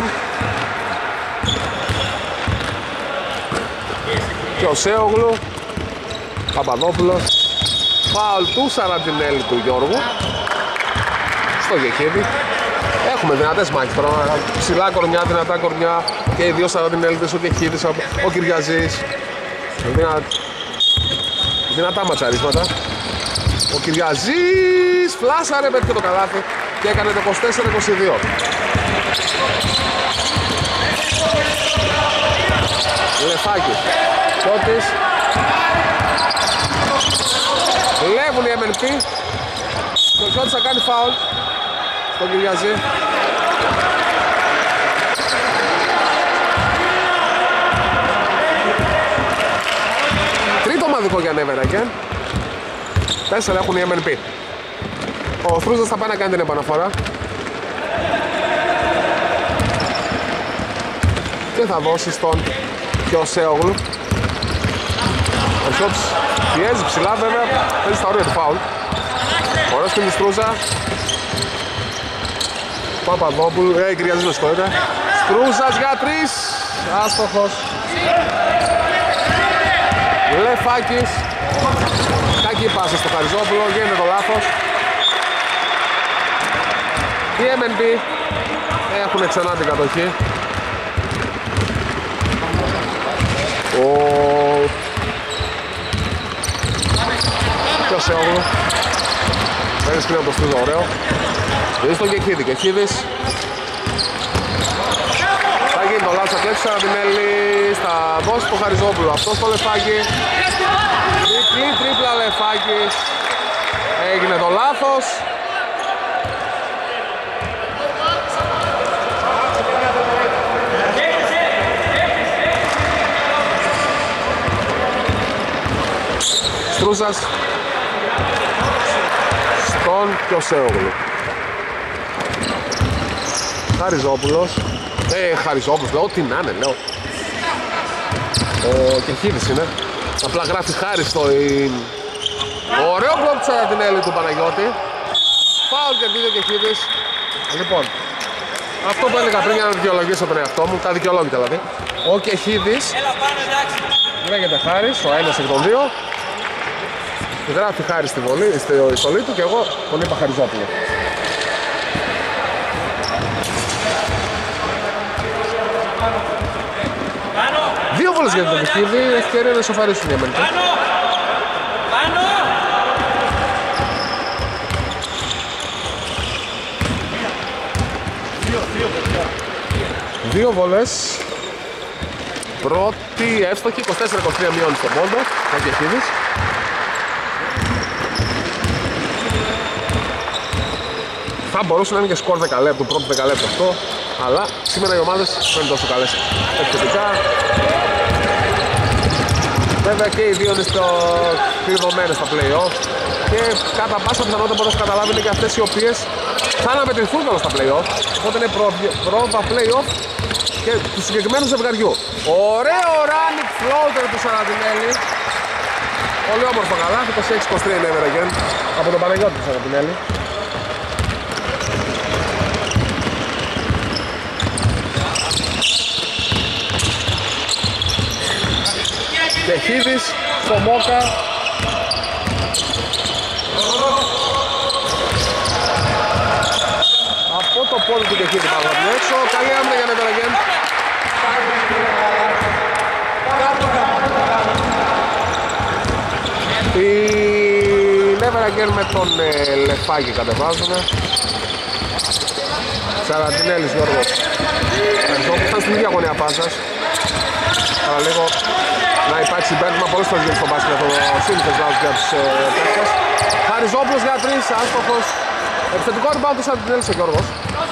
Και ο Σέογλου, Παπαδόπουλος, φάουλ του Σαραντινέλη του Γιώργου στο Γεκίδη. Έχουμε δυνατές μάχες τώρα, ψηλά κορμιά, δυνατά κορμιά και οι δύο Σαραντινέληδες, ο Γεκίδης, ο Κυριαζής. Δυνατά ματσαρίσματα. Ο Κυριαζής φλάσαρε, πέτυχε το καλάθι και έκανε το 24-22. Λεφάκης, Σότης. Δουλεύουν οι MNP. Το Σότης θα κάνει φάουλ στον Κυριαζή. Τρίτο ομαδικό για Never Again. 4 έχουν οι MNP. Ο Στρούζας θα πάει να κάνει την επαναφορά. Και θα δώσει στον Κιωσέογλου. Ο Σιώτης Πιέζει ψηλά βέβαια, παίζει στα όρια του φάουλ. Ωραίος και τη Στρούζα. Παπαδόπουλου, γκριάζει με συγχωρείτε. Στρούζας για 3, άστοχος. Λεφάκης. Κακή πάσα στο Χαριζόπουλο, γίνεται το λάθος. Οι MNP έχουν ξανά την κατοχή. Ποιος σε όγλου. Παίρνει σκρίνο από το Στρούζα, ωραίο. Δεις τον Κεχίδη, Κεχίδης. Θα γίνει το λάθος, θα κλέψει ο Σαραντινέλης, θα δώσει το Χαριζόπουλο, αυτό στο Λεφάκι. Τρίπλα Λεφάκης. Έγινε το λάθος. Στρούζας στον Κιωσέογλου. Χαριζόπουλος. Χαριζόπουλος, λέω, ό,τι να είναι, λέω. Ο Κεχίδης είναι. Απλά γράφει Χάρη στο... Ωραίο μπλοκ της Σαραντινέλη του Παναγιώτη. Φάουλ κερδίζει ο Κεχίδης. Λοιπόν, αυτό που έλεγα πριν για να δικαιολογήσω τον εαυτό μου, τα δικαιολόγητα δηλαδή. Ο Κεχίδης λέγεται Χάρης, ο ένας εκ των δύο. Γράφει Χάρη στη στολή του και εγώ τον είπα Χαριζόπουλο. Δύο βόλες για τον Κεχίδη, ευκαιρία να σοφαρίσουν οι Αμερικοί. Δύο βόλες. Πρώτη εύστοχη, 24-23 μειώνει στον πόντο, ο Κεχίδης. Θα μπορούσε να είναι και σκορ 10 λεπτό, πρώτο 10 λεπτό αυτό, αλλά σήμερα οι ομάδες δεν είναι τόσο καλές επιθετικά. Βέβαια και οι δύο είναι κλειδωμένες στα play-off και κατά πάσα πιθανότητα μπορείς να καταλάβει είναι και αυτές οι οποίες θα αναμετρηθούν τώρα στα play-off, οπότε είναι πρόβα play-off και του συγκεκριμένου ζευγαριού. Ωραίο running floater του Σαραντινέλη. Πολύ όμορφο καλάθι, 26-23 είναι ever again από τον Παναγιώτη του Σαραντινέλη. Κεχίδης στο Μόκα. Από το πόδι του Κεχίδη πάνω από έξω. Καλή άμυνα για Never Again. Η Never Again με τον Λεφάκη κατεβάζουμε. Σαραντινέλης Γιώργος. Ήταν στην ίδια γωνία πάσας. Αλλά λίγο να υπάρξει μπέρδεμα, πολλές φορές γίνεται στο μπάσκετ το σύνηθες λάθος για τους παίκτες. Χαριζόπουλος για 3, άστοχος. Επιθετικό rebound του Σαραντινέλης ο Γιώργος.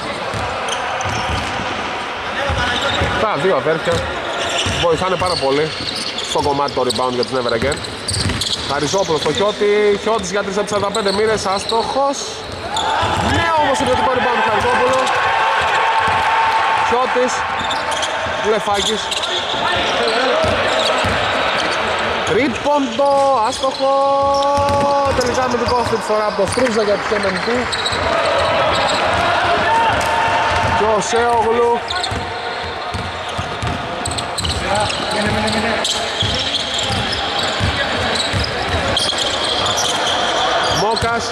Τα δύο αδέρφια βοηθάνε πάρα πολύ στο κομμάτι το rebound για τους Never Again. Χαριζόπουλος στο Χιώτη, Χιώτης για 3 από 45 μοίρες, άστοχος. Ναι όμως επιθετικό rebound του Χαριζόπουλου. Χιώτης, Λεφάκης. Τρίποντο, άστοχο. Τελικά με δικό αυτή τη φορά από το Στρούζα για τους MNP. Και ο Σέογλου. Μόκας.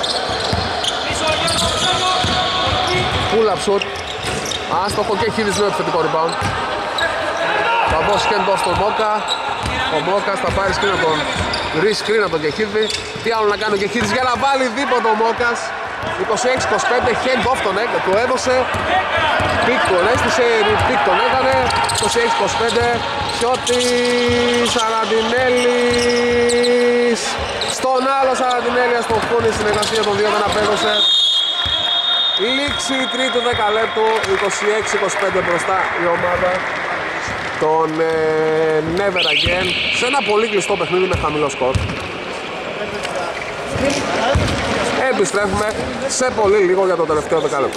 Pull-up shoot. Άστοχο και χείριζε το επιθετικό rebound. Θα δώσει hand off στον Μόκα. Ο Μόκας θα πάρει σκριν από τον re-screen από τον Κεχίδη. Τι άλλο να κάνει ο Κεχίδης για να βάλει δίποτο ο Μόκας. 26-25, hand off του έδωσε. Πικ τον έστησε, πικ τον έκανε. 26-25, Χιώτης, Σαραντινέλης. Στον άλλο Σαραντινέλη, ας το πούνε, η συνεργασία των δύο δεν απέδωσε. Λήξη τρίτου 10 λεπτού, 26-25 μπροστά η ομάδα των Never Again σε ένα πολύ κλειστό παιχνίδι με χαμηλό σκορ. Επιστρέφουμε σε πολύ λίγο για το τελευταίο 10 λεπτό.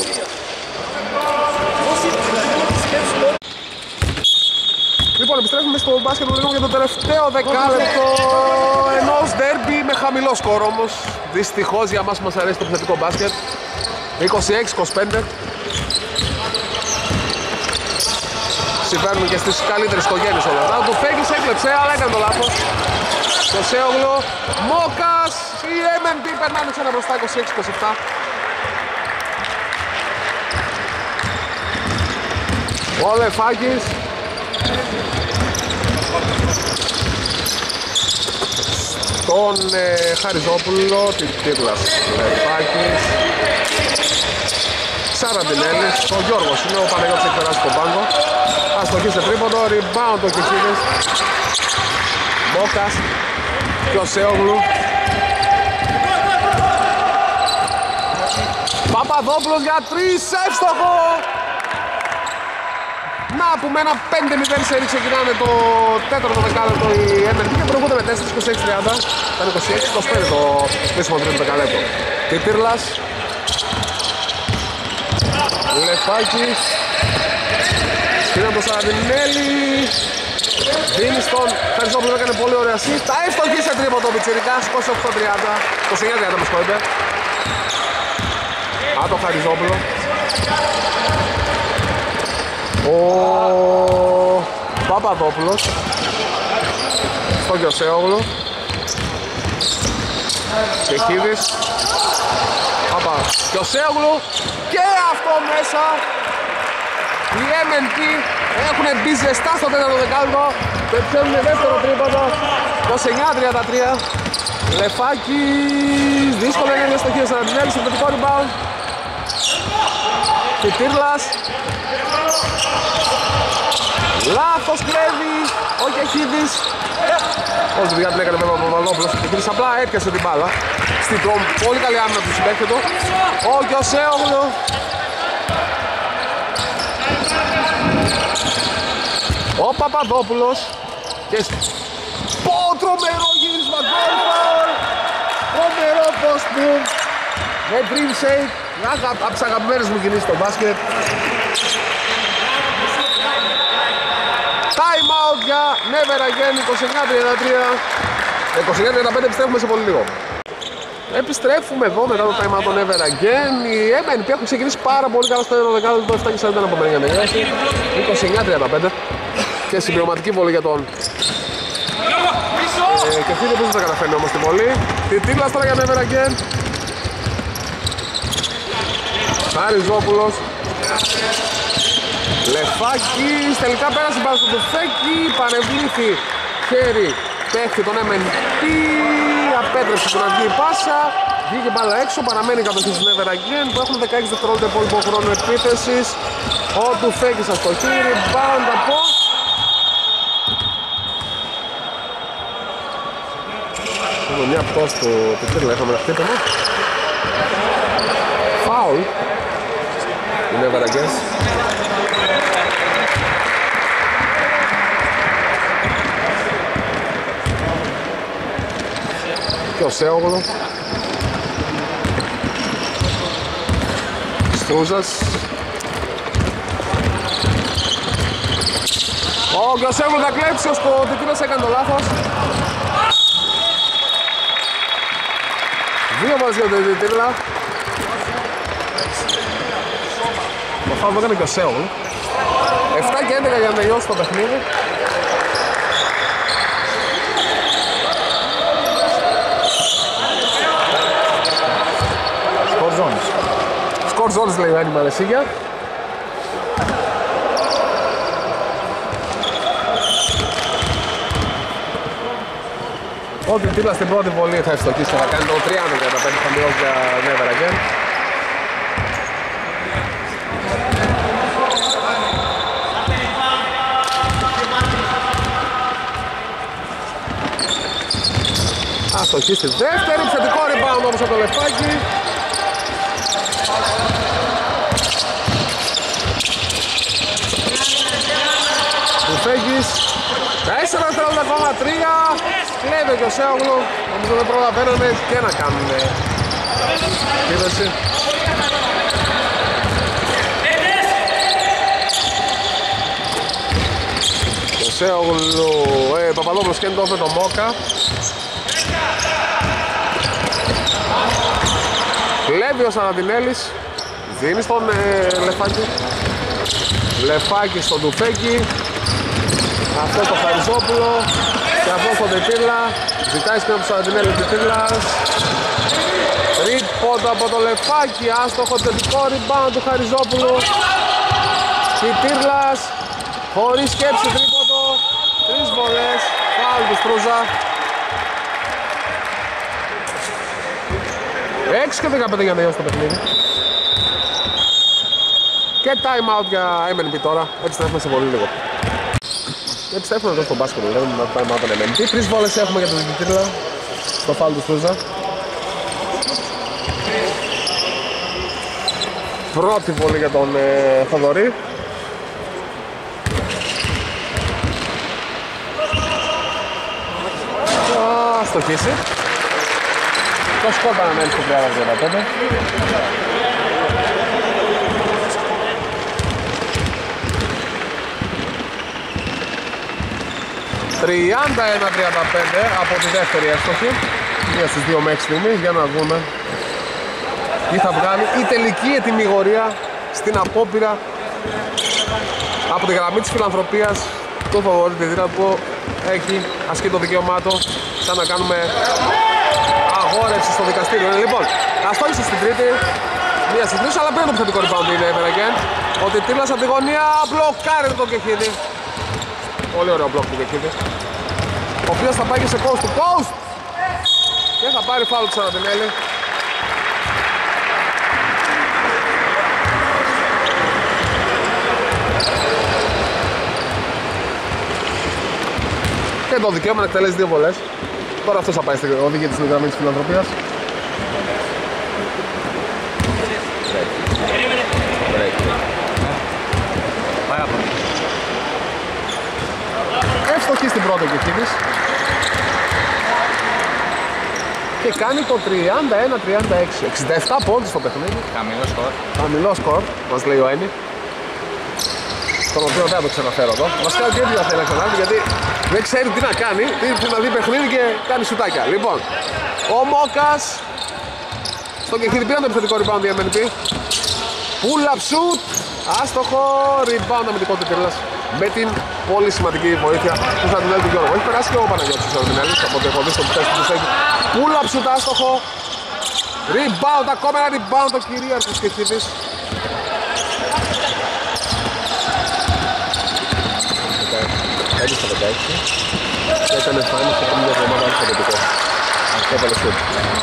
Λοιπόν, επιστρέφουμε στο μπάσκετ λίγο για το τελευταίο 10 λεπτό ενός derby χαμηλό σκορ όμως, δυστυχώς για μας που μας αρέσει το επιθετικό μπάσκετ. 26-25. Συμβαίνουν και στις καλύτερες οικογένειες όλα αυτά. Του Φέγγις έκλεψε, αλλά έκανε το λάθος. Το Σέογλου, Μόκας, οι MNP περνάνε ξανά μπροστά 26-27. Ο Λεφάκης. Τον Χαριζόπουλο, την Τίτλας Λεφάκης. Σαραντινέλης, ο Γιώργος είναι, ο Παναγιώτης έχει περάσει τον πάγκο. Αστοχή σε τρίποντο, rebound ο Κεσίδης. Μόκας και ο Σέογλου. Παπαδόπουλος για 3, εύστοχο! Να πούμε ένα 5-0 σερί, ξεκινάνε το τέταρτο δεκάλεπτο οι MNP και προηγούνται με 4, 26-30. Ήταν 26-25 το κρίσιμο τρίτο δεκάλεπτο. Τίτυρλας. Λεφάκης. Πήραν το Σαραντινέλη. Δίνει στον Χαριζόπουλο, έκανε πολύ ωραία assist. Τα εύστοχη σε τρίποντο πιτσιρικάς, 28-30. 29-30 με συγχωρείτε. Το Χαριζόπουλο. Ο Παπαδόπουλος στον Γιωσέογλου. Κεχίδης. Γιωσέογλου και αυτό μέσα. Οι MNP έχουν μπει ζεστά στο τέταρτο δεκάλεπτο. Πετυχαίνουν δεύτερο τρίποντο. 29-33. Λεφάκης. Δύσκολο είναι μια στοχή σαν να στο πετυχό rebound. Τιτήρλας. Λάθος κλέβει ο Κεχίδης. Όλη τη δουλειά την έκανε βέβαια ο Παπαδόπουλος. Ο Κεχίδης απλά έπιασε την μπάλα στην τρόμ. Πολύ καλή άμυνα του συμπαίχτη του. Ο Γιωσέογλου. Ο Παπαδόπουλος. Και τρομερό γύρισμα γκολ. Τρομερό post move. Με dream shake. Από τις αγαπημένες μου κινήσεις στο μπάσκετ. Time out για Never Again, 29-33. 29-35 επιστρέφουμε σε πολύ λίγο. Επιστρέφουμε εδώ μετά το time out το Never Again. Οι MNP έχουν ξεκινήσει πάρα πολύ καλά στο 1 το 7-41 από μεριά μεριά. 29-35. Και συμπληρωματική βολή για τον και φίλοι που δεν τα καταφέρνει όμως τη βολή. Τιτήλας τώρα για Never Again. Χαριζόπουλος. Λεφάκης, τελικά πέρασε μπάλα στο Τουφέκι, παρευλήθη χέρι παίχτη τον MNP, απέτρεψε τον αυγή πάσα, βγήκε μπάλα έξω, παραμένει κατοχή στην Never Again που έχουν 16 δευτερόλεπτα υπόλοιπο χρόνο επίθεσης. Ο Τουφέκης αστοχή, rebound από μια πτώση του Τιτήρλα, είχαμε ένα χτύπημα. Φάουλ η Never Again. Και ο Σέογλου. Στρούζας. Ο Γκασέγλου θα κλέψει ως το Τιτήρας έκανε το λάθος. Δύο βάζει για τον Τιτήρλα. Το φάουλ έκανε και ο Σέογλου. 7 και 11 για να τελειώσει το παιχνίδι. Σκορ ζώνης λέει ο Άννη Μαλεσίγια. Ο Τιτήλας στην πρώτη βολή θα ευστοχίσει και θα κάνει το 30-35 θα μειώσει για Never Again. Αστοχή στη δεύτερη, επιθετικό rebound όμως από το Λεφάκι. Τουφέγγις 4 δευτερόλεπτα ακόμα 3. Κλέβει και ο Σέογλου. Νομίζω δεν προλαβαίνανε και να κάνουν επίδεση. Ο Σέογλου, Παπαδόπουλος καίνει το όφε το Μόκα. Κλέβει ο Σαραντινέλης. Δίνει στον Λεφάκη. Λεφάκη στον Τουφέκη. Αυτό στο Χαριζόπουλο. Και αυτό στον Τετήρλα. Ζητάει σκηνά του Σαραντινέλη Τετήρλας. Τρίποντο από το Λεφάκη. Άστοχο τελικό rebound του Χαριζόπουλου. Τετήρλας. Χωρίς σκέψη τρίποντο. 3 βολές. Φάουλ του Στρούζα. 6 και 15 για να τελειώσει το παιχνίδι. Και time out για MNP τώρα. Επιστρέφουμε σε πολύ λίγο. Επιστρέφουμε εδώ στο μπάσκετ. Λέμε με time out τον MNP. 3 βόλες έχουμε για τον Τετήρλα. Στο φάουλ του Στρούζα. Πρώτη βολή για τον Θοδωρή. Στοχίσει. Το σκορ παραμένει στο 30-35. Από τη δεύτερη έστοχη. Μία στις 2 μέχρι στιγμής. Για να δούμε τι θα βγάλει η τελική ετοιμιγορία στην απόπειρα από τη γραμμή της φιλανθρωπίας του Θοδωρή Τετήρλα που έχει ασκεί το δικαίωμά του σαν να κάνουμε αγόρευση στο δικαστήριο. Λοιπόν, αστόχησε στην τρίτη, μία στις 3, αλλά πήρε το επιθετικό rebound είναι Everagain. Ο Τετήρλας από τη γωνία μπλοκάρει τον Κεχίδη. Πολύ ωραίο μπλοκ του Κεχίδη, ο οποίος θα πάει και σε coast to coast και θα πάρει φάουλ του Σαραντινέλη. Και το δικαίωμα να εκτελέσει 2 βολές. Τώρα αυτός θα πάει στην οδηγία της γραμμή της φιλανθρωπίας. Εύστοχη στην πρώτη Κεχίδης. Και κάνει το 31-36. 67 πόντους στο παιχνίδι. Χαμηλό σκορ. Χαμηλό σκορ, μας λέει ο Ένι. Τον οποίο δεν θα το ξαναφέρω εδώ. Βασικά και έτσι θα θέλει να ξανάρθει γιατί δεν ξέρει τι να κάνει. Τι να δει παιχνίδι και κάνει σουτάκια. Λοιπόν, ο Μόκας στον Κεχίδη πήραν το επιθετικό rebound η MNP. Pull-up shoot. Άστοχο rebound αμυντικό του Τετήρλας. Με την πολύ σημαντική βοήθεια του Σαραντινέλη του Γιώργου. Έχει περάσει και ο Παναγιώτης του Σαραντινέλης από το έχω δει στο πτέσιο του Σέγγι. Pull-up shoot άστοχο. Rebound, ακόμα ένα rebound ο κυρίαρχος Κεχίδης. Έτσι στο 16 και έκανε εμφάνιση πριν μια εβδομάδα στο παιδικό. Έβαλε σουτ.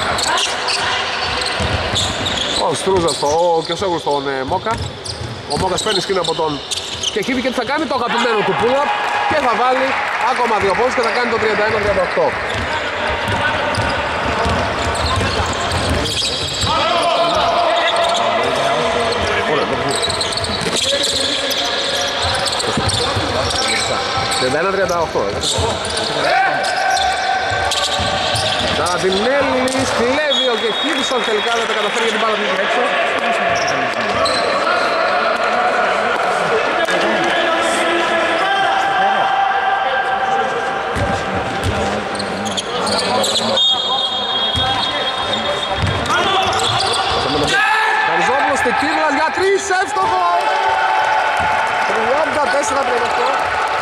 Ο Στρούζας και ο Σόγλου στον Μόκα. Ο Μόκας παίρνει σκριν από τον Κεχίδη και θα κάνει το αγαπημένο του pull-up και θα βάλει ακόμα 2 πόντους και θα κάνει το 31-38. Δεν 31-38. Σαραντινέλης κλέβει ο Κεχίδης, όχι τελικά δεν τα καταφέρει για την μπάλα του έξω. Χαριζόπουλος Τετήρλας για 3, εύστοχο! 34-38.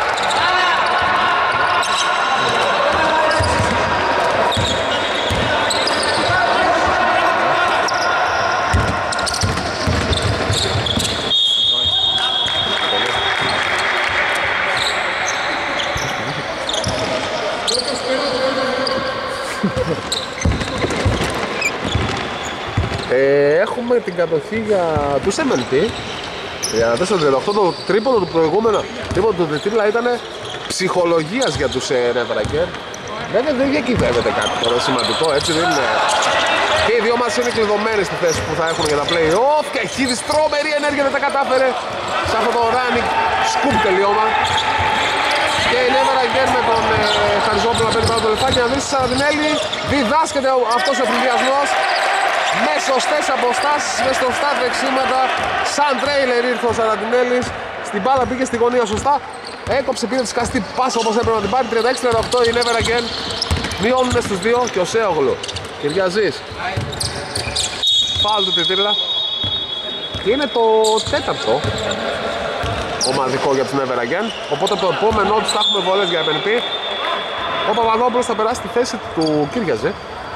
Έχουμε την κατοχή για τους MNP. Για 4-38, το τρίποντο του προηγούμενου τρίποντο του Τετήρλα ήταν ψυχολογίας για τους Everagain. Βέβαια δεν διακυβεύεται κάτι τώρα σημαντικό, έτσι δεν είναι. Και οι δύο μας είναι κλειδωμένοι στη θέση που θα έχουν για τα play-off. Και έχει τρομερή ενέργεια, δεν τα κατάφερε σε αυτό το running scoop τελειώμα. Και η Everagain με τον Χαριζόπουλο να παίρνει πάνω το λεφτάκι να δει στη Σαραντινέλη. Διδάσκεται αυτός ο εφηδιασμός με σωστές αποστάσεις, με σωστά τρεξίματα. Σαν τρέιλερ ήρθε ο Σαραντινέλης. Στην μπάλα πήγε στη γωνία σωστά. Έκοψε, πήρε τη σκαστή πάσα όπως έπρεπε να την πάρει. 36-38 η Everagain. Μειώνουν στους 2 και ο Σέογλου. Κυριαζής. Φάουλ του Τιτήρλα. Και είναι το τέταρτο ομαδικό για τους Never Again. Οπότε το επόμενό τους θα έχουμε βολές για MNP. Ο Παπαδόπουλος θα περάσει στη θέση του Κύριαζε.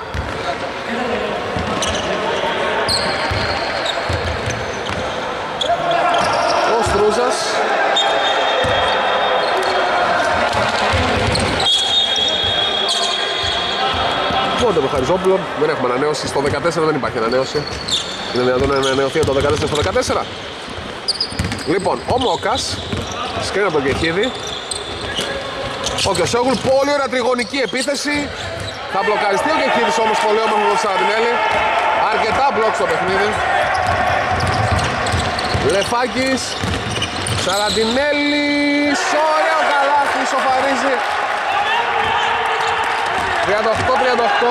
Ο Στρούζας. Πότε με Χαριζόπουλο, δεν έχουμε ανανέωση. Στο 14 δεν υπάρχει ανανέωση. Είναι δυνατόν να ανανεωθεί το 14 στο 14. Λοιπόν, ο Μόκας σκρίνει από τον Κεχίδη. Ο Κιωσόγλου, πολύ ωραία τριγωνική επίθεση. Θα μπλοκαριστεί ο Κεχίδης όμως, πολύ όμορφο το Σαραντινέλη. Αρκετά μπλοκ στο παιχνίδι. Λεφάκης, Σαραντινέλης, ωραίο καλάθι, ισοφαρίζει. 38-38.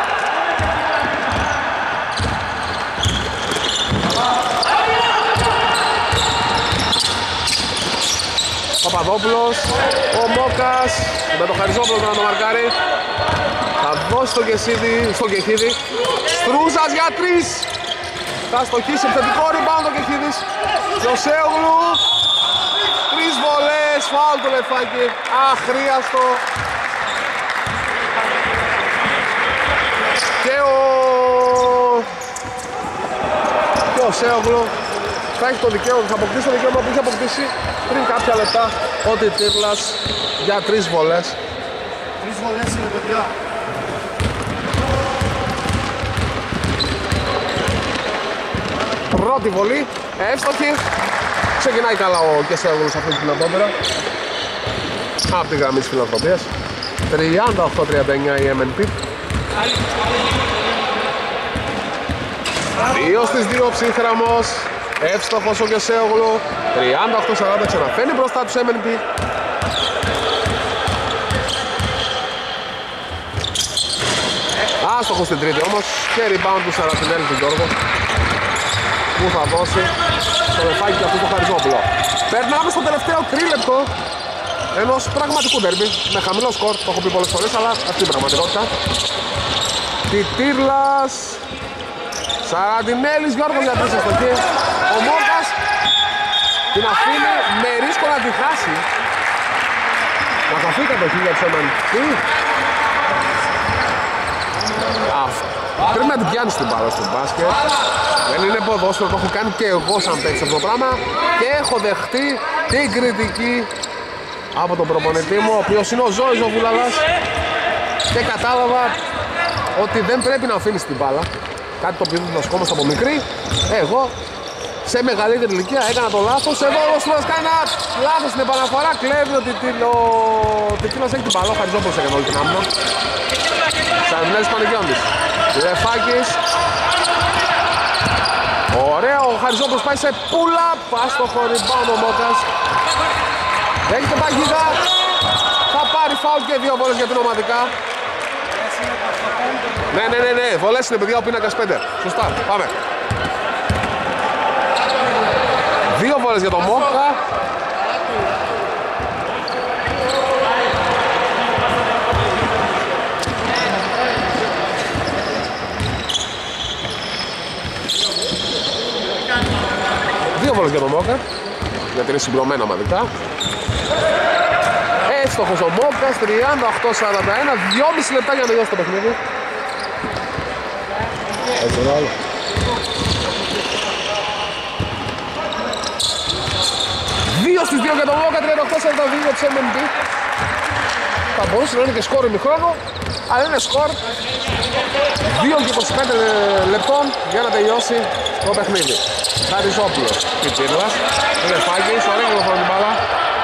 Παπαδόπουλος, ο Μόκας με τον Χαριζόπουλο να το μαρκάρει. Θα δώσει στον Κεχίδη. Στρούζας για 3. Θα στοχίσει επιθετικό rebound ο Κεχίδης. Κιωσέογλου. 3 βολές, φάουλ του Λεφάκη. Αχρίαστο. Και ο Κιωσέογλου θα έχει το δικαίωμα, θα αποκτήσει το δικαίωμα που είχε αποκτήσει πριν κάποια λεπτά ο Τιτήρλας για 3 βολές. 3 βολές είναι παιδιά. Πρώτη βολή, εύστοχη. Ξεκινάει καλά ο Κιωσέογλου σε αυτή την απόπερα. Από τη γραμμή της φιλανθρωπίας. 38-39 η MNP. 2 στις 2 ψύχραμος. Εύστοχος ο Κιωσέογλου. 38-40, ξαναφέρνει μπροστά τους MNP. Άστοχος στην τρίτη όμως. Και rebound του Σαρατινέλη του Γιώργο, που θα δώσει το Λεφάκι και αυτό το Χαριζόπουλο. Περνάμε στο τελευταίο τρίλεπτο ενός πραγματικού ντέρμπι με χαμηλό σκορ. Το έχω πει πολλές φορές, αλλά αυτή είναι η πραγματικότητα. Τιτήρλας, Σαραντινέλης, Γιώργος για 3 αστοχή. Ο Μόκας την αφήνει με ρίσκο να τη χάσει. Να χαθεί η κατοχή για τους MNP. Πρέπει να την πιάνεις την μπάλα στο μπάσκετ. Δεν είναι ποδόσφαιρο, το έχω κάνει και εγώ σαν παίκτης αυτό το πράγμα. Και έχω δεχτεί την κριτική από τον προπονητή μου, ο οποίος είναι ο Ζώης ο Βουλαλάς. Και κατάλαβα ότι δεν πρέπει να αφήνεις την μπάλα. Κάτι το οποίο δεν δασκόμαστε από μικρή. Εγώ σε μεγαλύτερη ηλικία έκανα το λάθος. Εδώ ο Στρούζας κάνει ένα λάθος στην επαναφορά. Κλέβει ότι ο Τιτήρλας έχει την μπάλα. Ο Χαριζόπουλος έκανε όλη την άμυνα. Σαραντινέλης Πανεγιώντης. Λεφάκης. Ωραίο, ο Χαριζόπουλος πάει σε pull-up. Άστοχο rebound ο Μόκας. Έχετε παγίδα. Θα πάρει φάουλ και 2 βόλες για την ομαδικά. Ναι, βολές είναι παιδιά, ο πίνακας 5. Σωστά, πάμε. 2 βόλες για τον Μόκα. Δύο βόλες για τον Μόκα, γιατί είναι συμπληρωμένα ομαδικά. Εύστοχος ο Μόκας, 38-41, 2,5 λεπτά για να τελειώσει το παιχνίδι. Έτσι είναι άλλο. Δύο στις 2 για τον Μόκα, 38-42 για τους MNP. Θα μπορούσε να είναι και σκορ ημιχρόνο, αλλά είναι σκορ 2 και 25 λεπτών για να τελειώσει το παιχνίδι. Χαριζόπουλος, Τιτήρλας, Λεφάκης, ωραία κυκλοφορεί την μπάλα.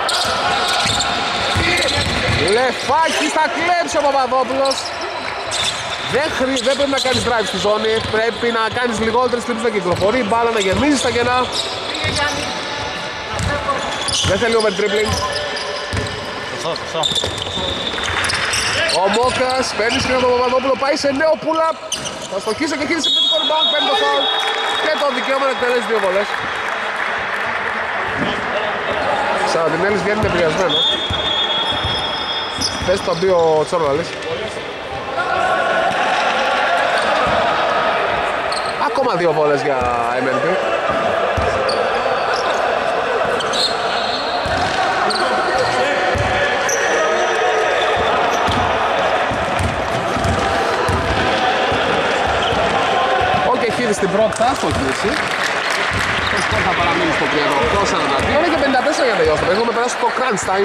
Λεφάκης θα κλέψει ο Παπαδόπουλος. Δεν πρέπει να κάνεις drive στη ζώνη, πρέπει να κάνεις λιγότερες κλήψεις να κυκλοφορεί η μπάλα, να γεμίζει στα κενά. Δεν θέλει over dribbling. Ο Μόκας παίρνει σκηνά τον Παπαδόπουλο, πάει σε νέο pull-up. Θα στοχίσει και χείρισε πέτυχο rebound, παίρνει το foul και το δικαίωμα να εκτελέσει 2 βολές. Σαραντινέλης βγαίνει επηρεασμένο. Θες το μπει ο Τσόρναλης. Ακόμα Ξανά 2 βόλες για MNP. Ο Κεχίδης στην πρώτη θα στοχίσει. Το σκορ θα παραμείνει στο 38-42. Είναι και 54 για να τελειώσει. Έχουμε περάσει το crunch time.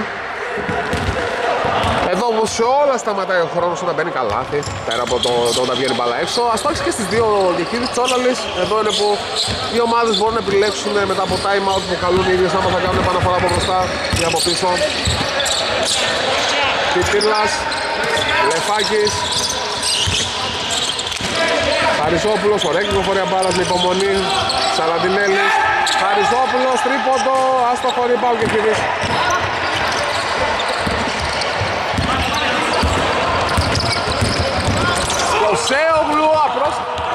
Εδώ όμως σε όλα σταματάει ο χρόνος όταν μπαίνει καλάθι, πέρα από το όταν βγαίνει μπάλα έξω. Ας το έχεις και στις δύο Γεχίδης Τσόλαλης. Εδώ είναι που οι ομάδες μπορούν να επιλέξουν μετά από time out που καλούν οι ίδιες άμα θα κάνουν επαναφορά από μπροστά ή από πίσω. Τιτήρλας, Λεφάκης, Χαριζόπουλος, ωραία κυκλοφορία μπάλας με υπομονή. Σαλαντινέλης, Χαριζόπουλος, τρίποντο, άστοχο rebound Γεχίδης. Σέογλου απρός.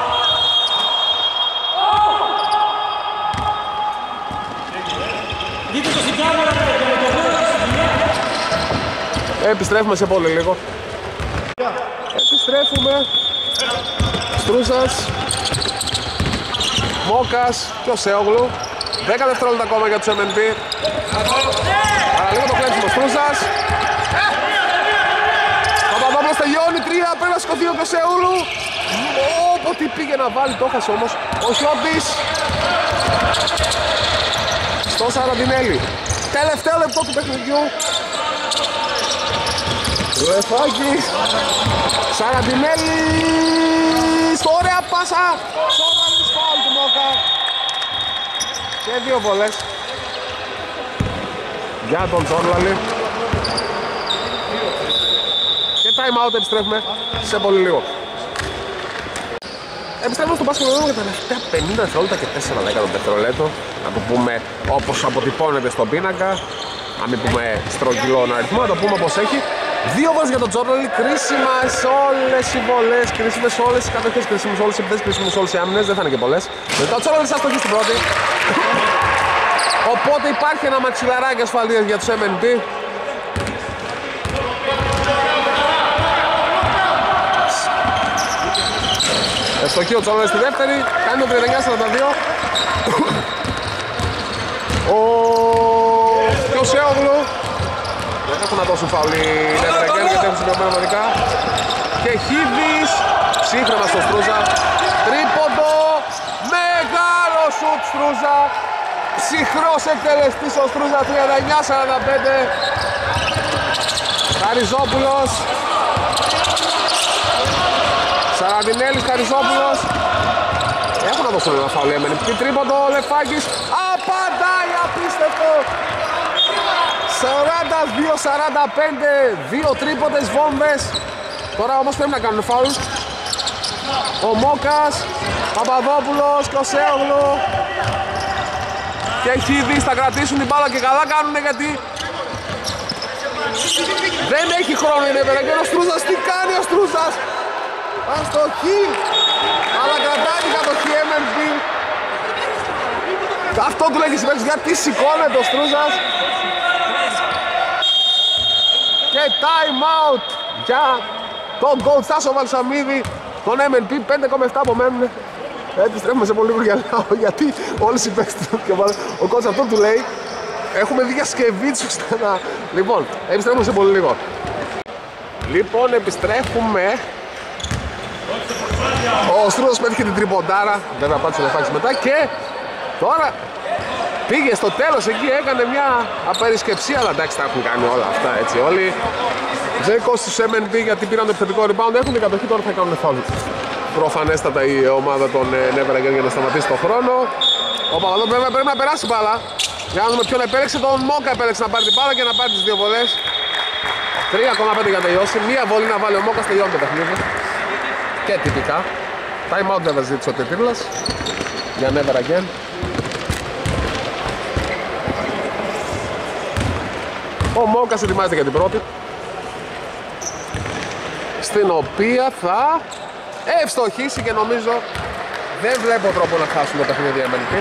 Επιστρέφουμε σε πολύ λίγο. Επιστρέφουμε. Στρούσας, Μόκας και ο Σέογλου. 10 δευτερόλεπτα ακόμα για τους MNP. Παραλίγο το κλέψιμο. Στρούσας. Παπαδόπουλος τελειώνει 3, πρέπει να σκοθεί ο Κεσεούλου. Όποτε πήγε να βάλει, το έχασε όμως ο Σιώπης. Στο Σαραντινέλη. Τελευταίο λεπτό του παιχνιδιού. Λεφάκης. Σαραντινέλης. Ωραία πάσα. Σωράλης φάουλ του Μόκα. Και 2 βολές για τον Τσόρλαλη. Time out, επιστρέφουμε σε πολύ λίγο. Επιστρέφουμε στο μπάσκετ για τα τελευταία 50 δευτερόλεπτα και 4 δέκατα δευτερολέπτο. Να το πούμε όπως αποτυπώνεται στον πίνακα. Να μην πούμε στρογγυλόν αριθμό, να το πούμε όπως έχει. 2 βόλες για τον Τζόρναλι, κρίσιμα σε όλες οι βολές, κρίσιμες σε όλες οι κατοχές, κρίσιμες σε όλες οι επιθέσεις, κρίσιμες σε όλες οι άμυνες. Δεν θα είναι και πολλές. Το Τζόρναλι σας το έχει στην πρώτη. Οπότε υπάρχει ένα μαξιλαράκι ασφαλείας για τους MNP. Ευστοχή ο Τσόλαλης στη δεύτερη, κάνει το 39-42. Και ο Σέογλου. Δεν έχουν να δώσουν φάουλ οι Νευρεγγέλ γιατί έχουν σημειωμένα μαδικά. Και Χίδης, ψύχρεμα στο Στρούζα. Τρίποντο, μεγάλο σουτ Στρούζα. Ψυχρός εκτελεστής ο Στρούζα, 39-45. Χαριζόπουλος. Σαραντινέλης, Χαριζόπουλος. Έχουν να δώσουν ένα φάουλ έμενε. Τι τρίποντο, ο Λεφάκης. Απαντάει, απίστευτο. 42-45. 2 τρίποντες βόμβες. Τώρα όμως πρέπει να κάνουν φάουλ. Ο Μόκας, Παπαδόπουλος και ο Σέογλου. Και Χίδης θα κρατήσουν την μπάλα και καλά κάνουνε γιατί δεν έχει χρόνο είναι βέβαια. Και ο Στρούζας, τι κάνει ο Στρούζας. Αστοχή. Αλλά κρατάει την κατοχή MNP. Αυτό του λέγει συμπαίκτης γιατί σηκώνεται ο Στρούζας. Και time out για τον coach Τάσο Βαλσαμίδη. Τον MNP 5,7 απομένουνε. Επιστρέφουμε σε πολύ λίγο γιατί όλοι οι συμπαίκτες του και ο coach αυτό του λέει έχουμε δει για Σκεβίτσου ξανά. Λοιπόν, επιστρέφουμε σε πολύ λίγο. Λοιπόν, επιστρέφουμε. Ο Στρούζας πέτυχε την τριποντάρα, βέβαια πάτησε ο Λεφάκης μετά και τώρα πήγε στο τέλος εκεί, έκανε μια απερισκεψία, αλλά εντάξει τα έχουν κάνει όλα αυτά έτσι όλοι. Δεν κόστησε στους MNP γιατί πήραν το επιθετικό rebound, έχουν την κατοχή, τώρα θα κάνουν φάουλ. Προφανέστατα η ομάδα των Νεύραγγεν για να σταματήσει το χρόνο. Ο Παπαδόπουλος πρέπει να περάσει μπάλα. Για να δούμε ποιον επέλεξε, τον Μόκα επέλεξε να πάρει την μπάλα και να πάρει τις 2 βολές. 3,5 για να τελειώσει, μία βολή να βάλει ο Μόκας, τελειώνει το παιχνίδι. Και τυπικά. Time out δεν ζήτησε ο Τετήρλας για Never Again. Ο Μόκας ετοιμάζεται για την πρώτη, στην οποία θα ευστοχίσει και νομίζω δεν βλέπω τρόπο να χάσουν το παιχνίδι οι MNP.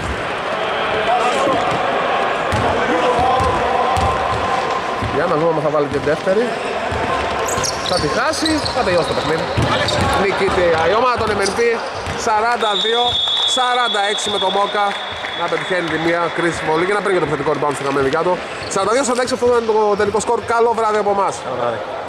Για να δούμε αν θα βάλει και δεύτερη. Θα τη χάσει, θα τελειώσει το παιχνίδι. Νικείται η ομάδα των MNP 42-46 με το Μόκα να πετυχαίνει τη μία κρίσιμη βολή και να παίρνει και το επιθετικό rebound στην καμμένη δικιά του. 42-46 αυτό είναι το τελικό σκορ. Καλό βράδυ από εμάς.